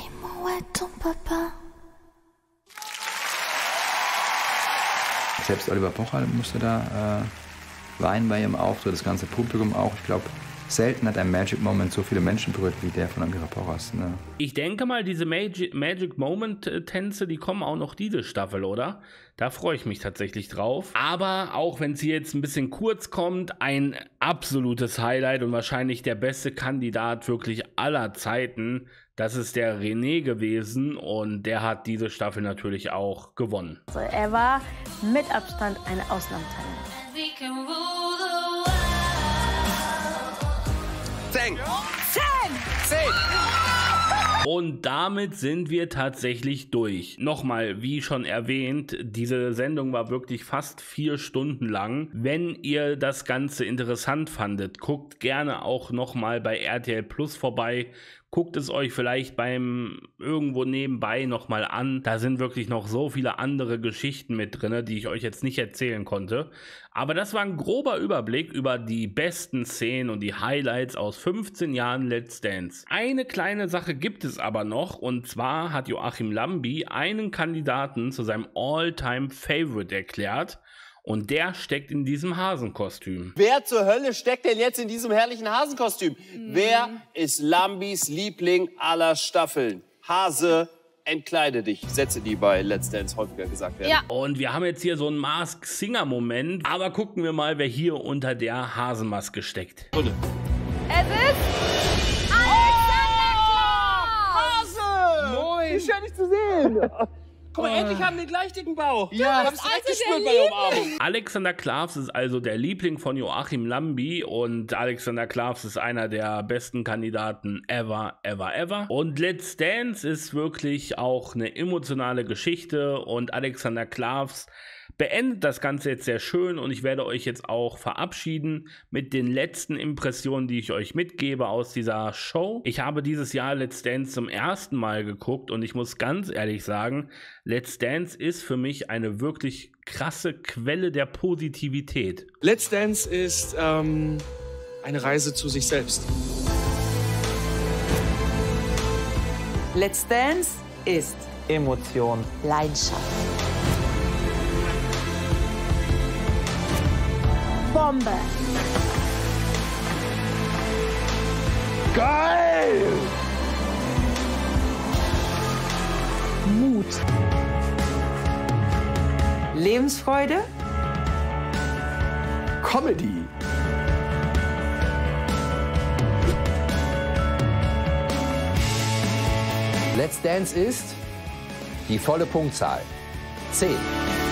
S18: Selbst Oliver Pocher musste da äh, weinen bei ihrem Auftritt, das ganze Publikum auch. Ich glaube, selten hat ein Magic Moment so viele Menschen berührt wie der von Amira Pocher. Ne?
S1: Ich denke mal, diese Magic, Magic Moment Tänze, die kommen auch noch diese Staffel, oder? Da freue ich mich tatsächlich drauf. Aber auch wenn es hier jetzt ein bisschen kurz kommt, ein absolutes Highlight und wahrscheinlich der beste Kandidat wirklich aller Zeiten. Das ist der René gewesen und der hat diese Staffel natürlich auch gewonnen.
S10: Also er war mit Abstand ein Ausnahmetalent.
S6: Zehn.
S17: Zehn.
S6: Zehn.
S1: Und damit sind wir tatsächlich durch. Nochmal, wie schon erwähnt, diese Sendung war wirklich fast vier Stunden lang. Wenn ihr das Ganze interessant fandet, guckt gerne auch nochmal bei R T L Plus vorbei. Guckt es euch vielleicht beim irgendwo nebenbei nochmal an. Da sind wirklich noch so viele andere Geschichten mit drin, die ich euch jetzt nicht erzählen konnte. Aber das war ein grober Überblick über die besten Szenen und die Highlights aus fünfzehn Jahren Let's Dance. Eine kleine Sache gibt es aber noch, und zwar hat Joachim Llambi einen Kandidaten zu seinem All-Time-Favorite erklärt. Und der steckt in diesem Hasenkostüm.
S24: Wer zur Hölle steckt denn jetzt in diesem herrlichen Hasenkostüm? Mhm. Wer ist Lambis Liebling aller Staffeln? Hase, entkleide dich. Sätze, die bei Let's Dance häufiger gesagt werden.
S1: Ja. Und wir haben jetzt hier so einen Mask-Singer-Moment. Aber gucken wir mal, wer hier unter der Hasenmaske steckt.
S24: Runde.
S20: Es ist Alexander Klaas!
S24: Hase! Moin! Wie schön, dich zu sehen! Guck mal, endlich haben wir gleich dicken Bauch.
S1: Ja,
S24: ich hab's direkt gespürt bei der Umarmung.
S1: Alexander Klavs ist also der Liebling von Joachim Lambi und Alexander Klavs ist einer der besten Kandidaten ever, ever, ever. Und Let's Dance ist wirklich auch eine emotionale Geschichte und Alexander Klavs beendet das Ganze jetzt sehr schön und ich werde euch jetzt auch verabschieden mit den letzten Impressionen, die ich euch mitgebe aus dieser Show. Ich habe dieses Jahr Let's Dance zum ersten Mal geguckt und ich muss ganz ehrlich sagen, Let's Dance ist für mich eine wirklich krasse Quelle der Positivität.
S2: Let's Dance ist ähm, eine Reise zu sich selbst.
S5: Let's Dance ist
S16: Emotion,
S5: Leidenschaft. Bombe.
S2: Geil!
S5: Mut. Lebensfreude.
S3: Comedy.
S7: Let's Dance ist die volle Punktzahl. zehn.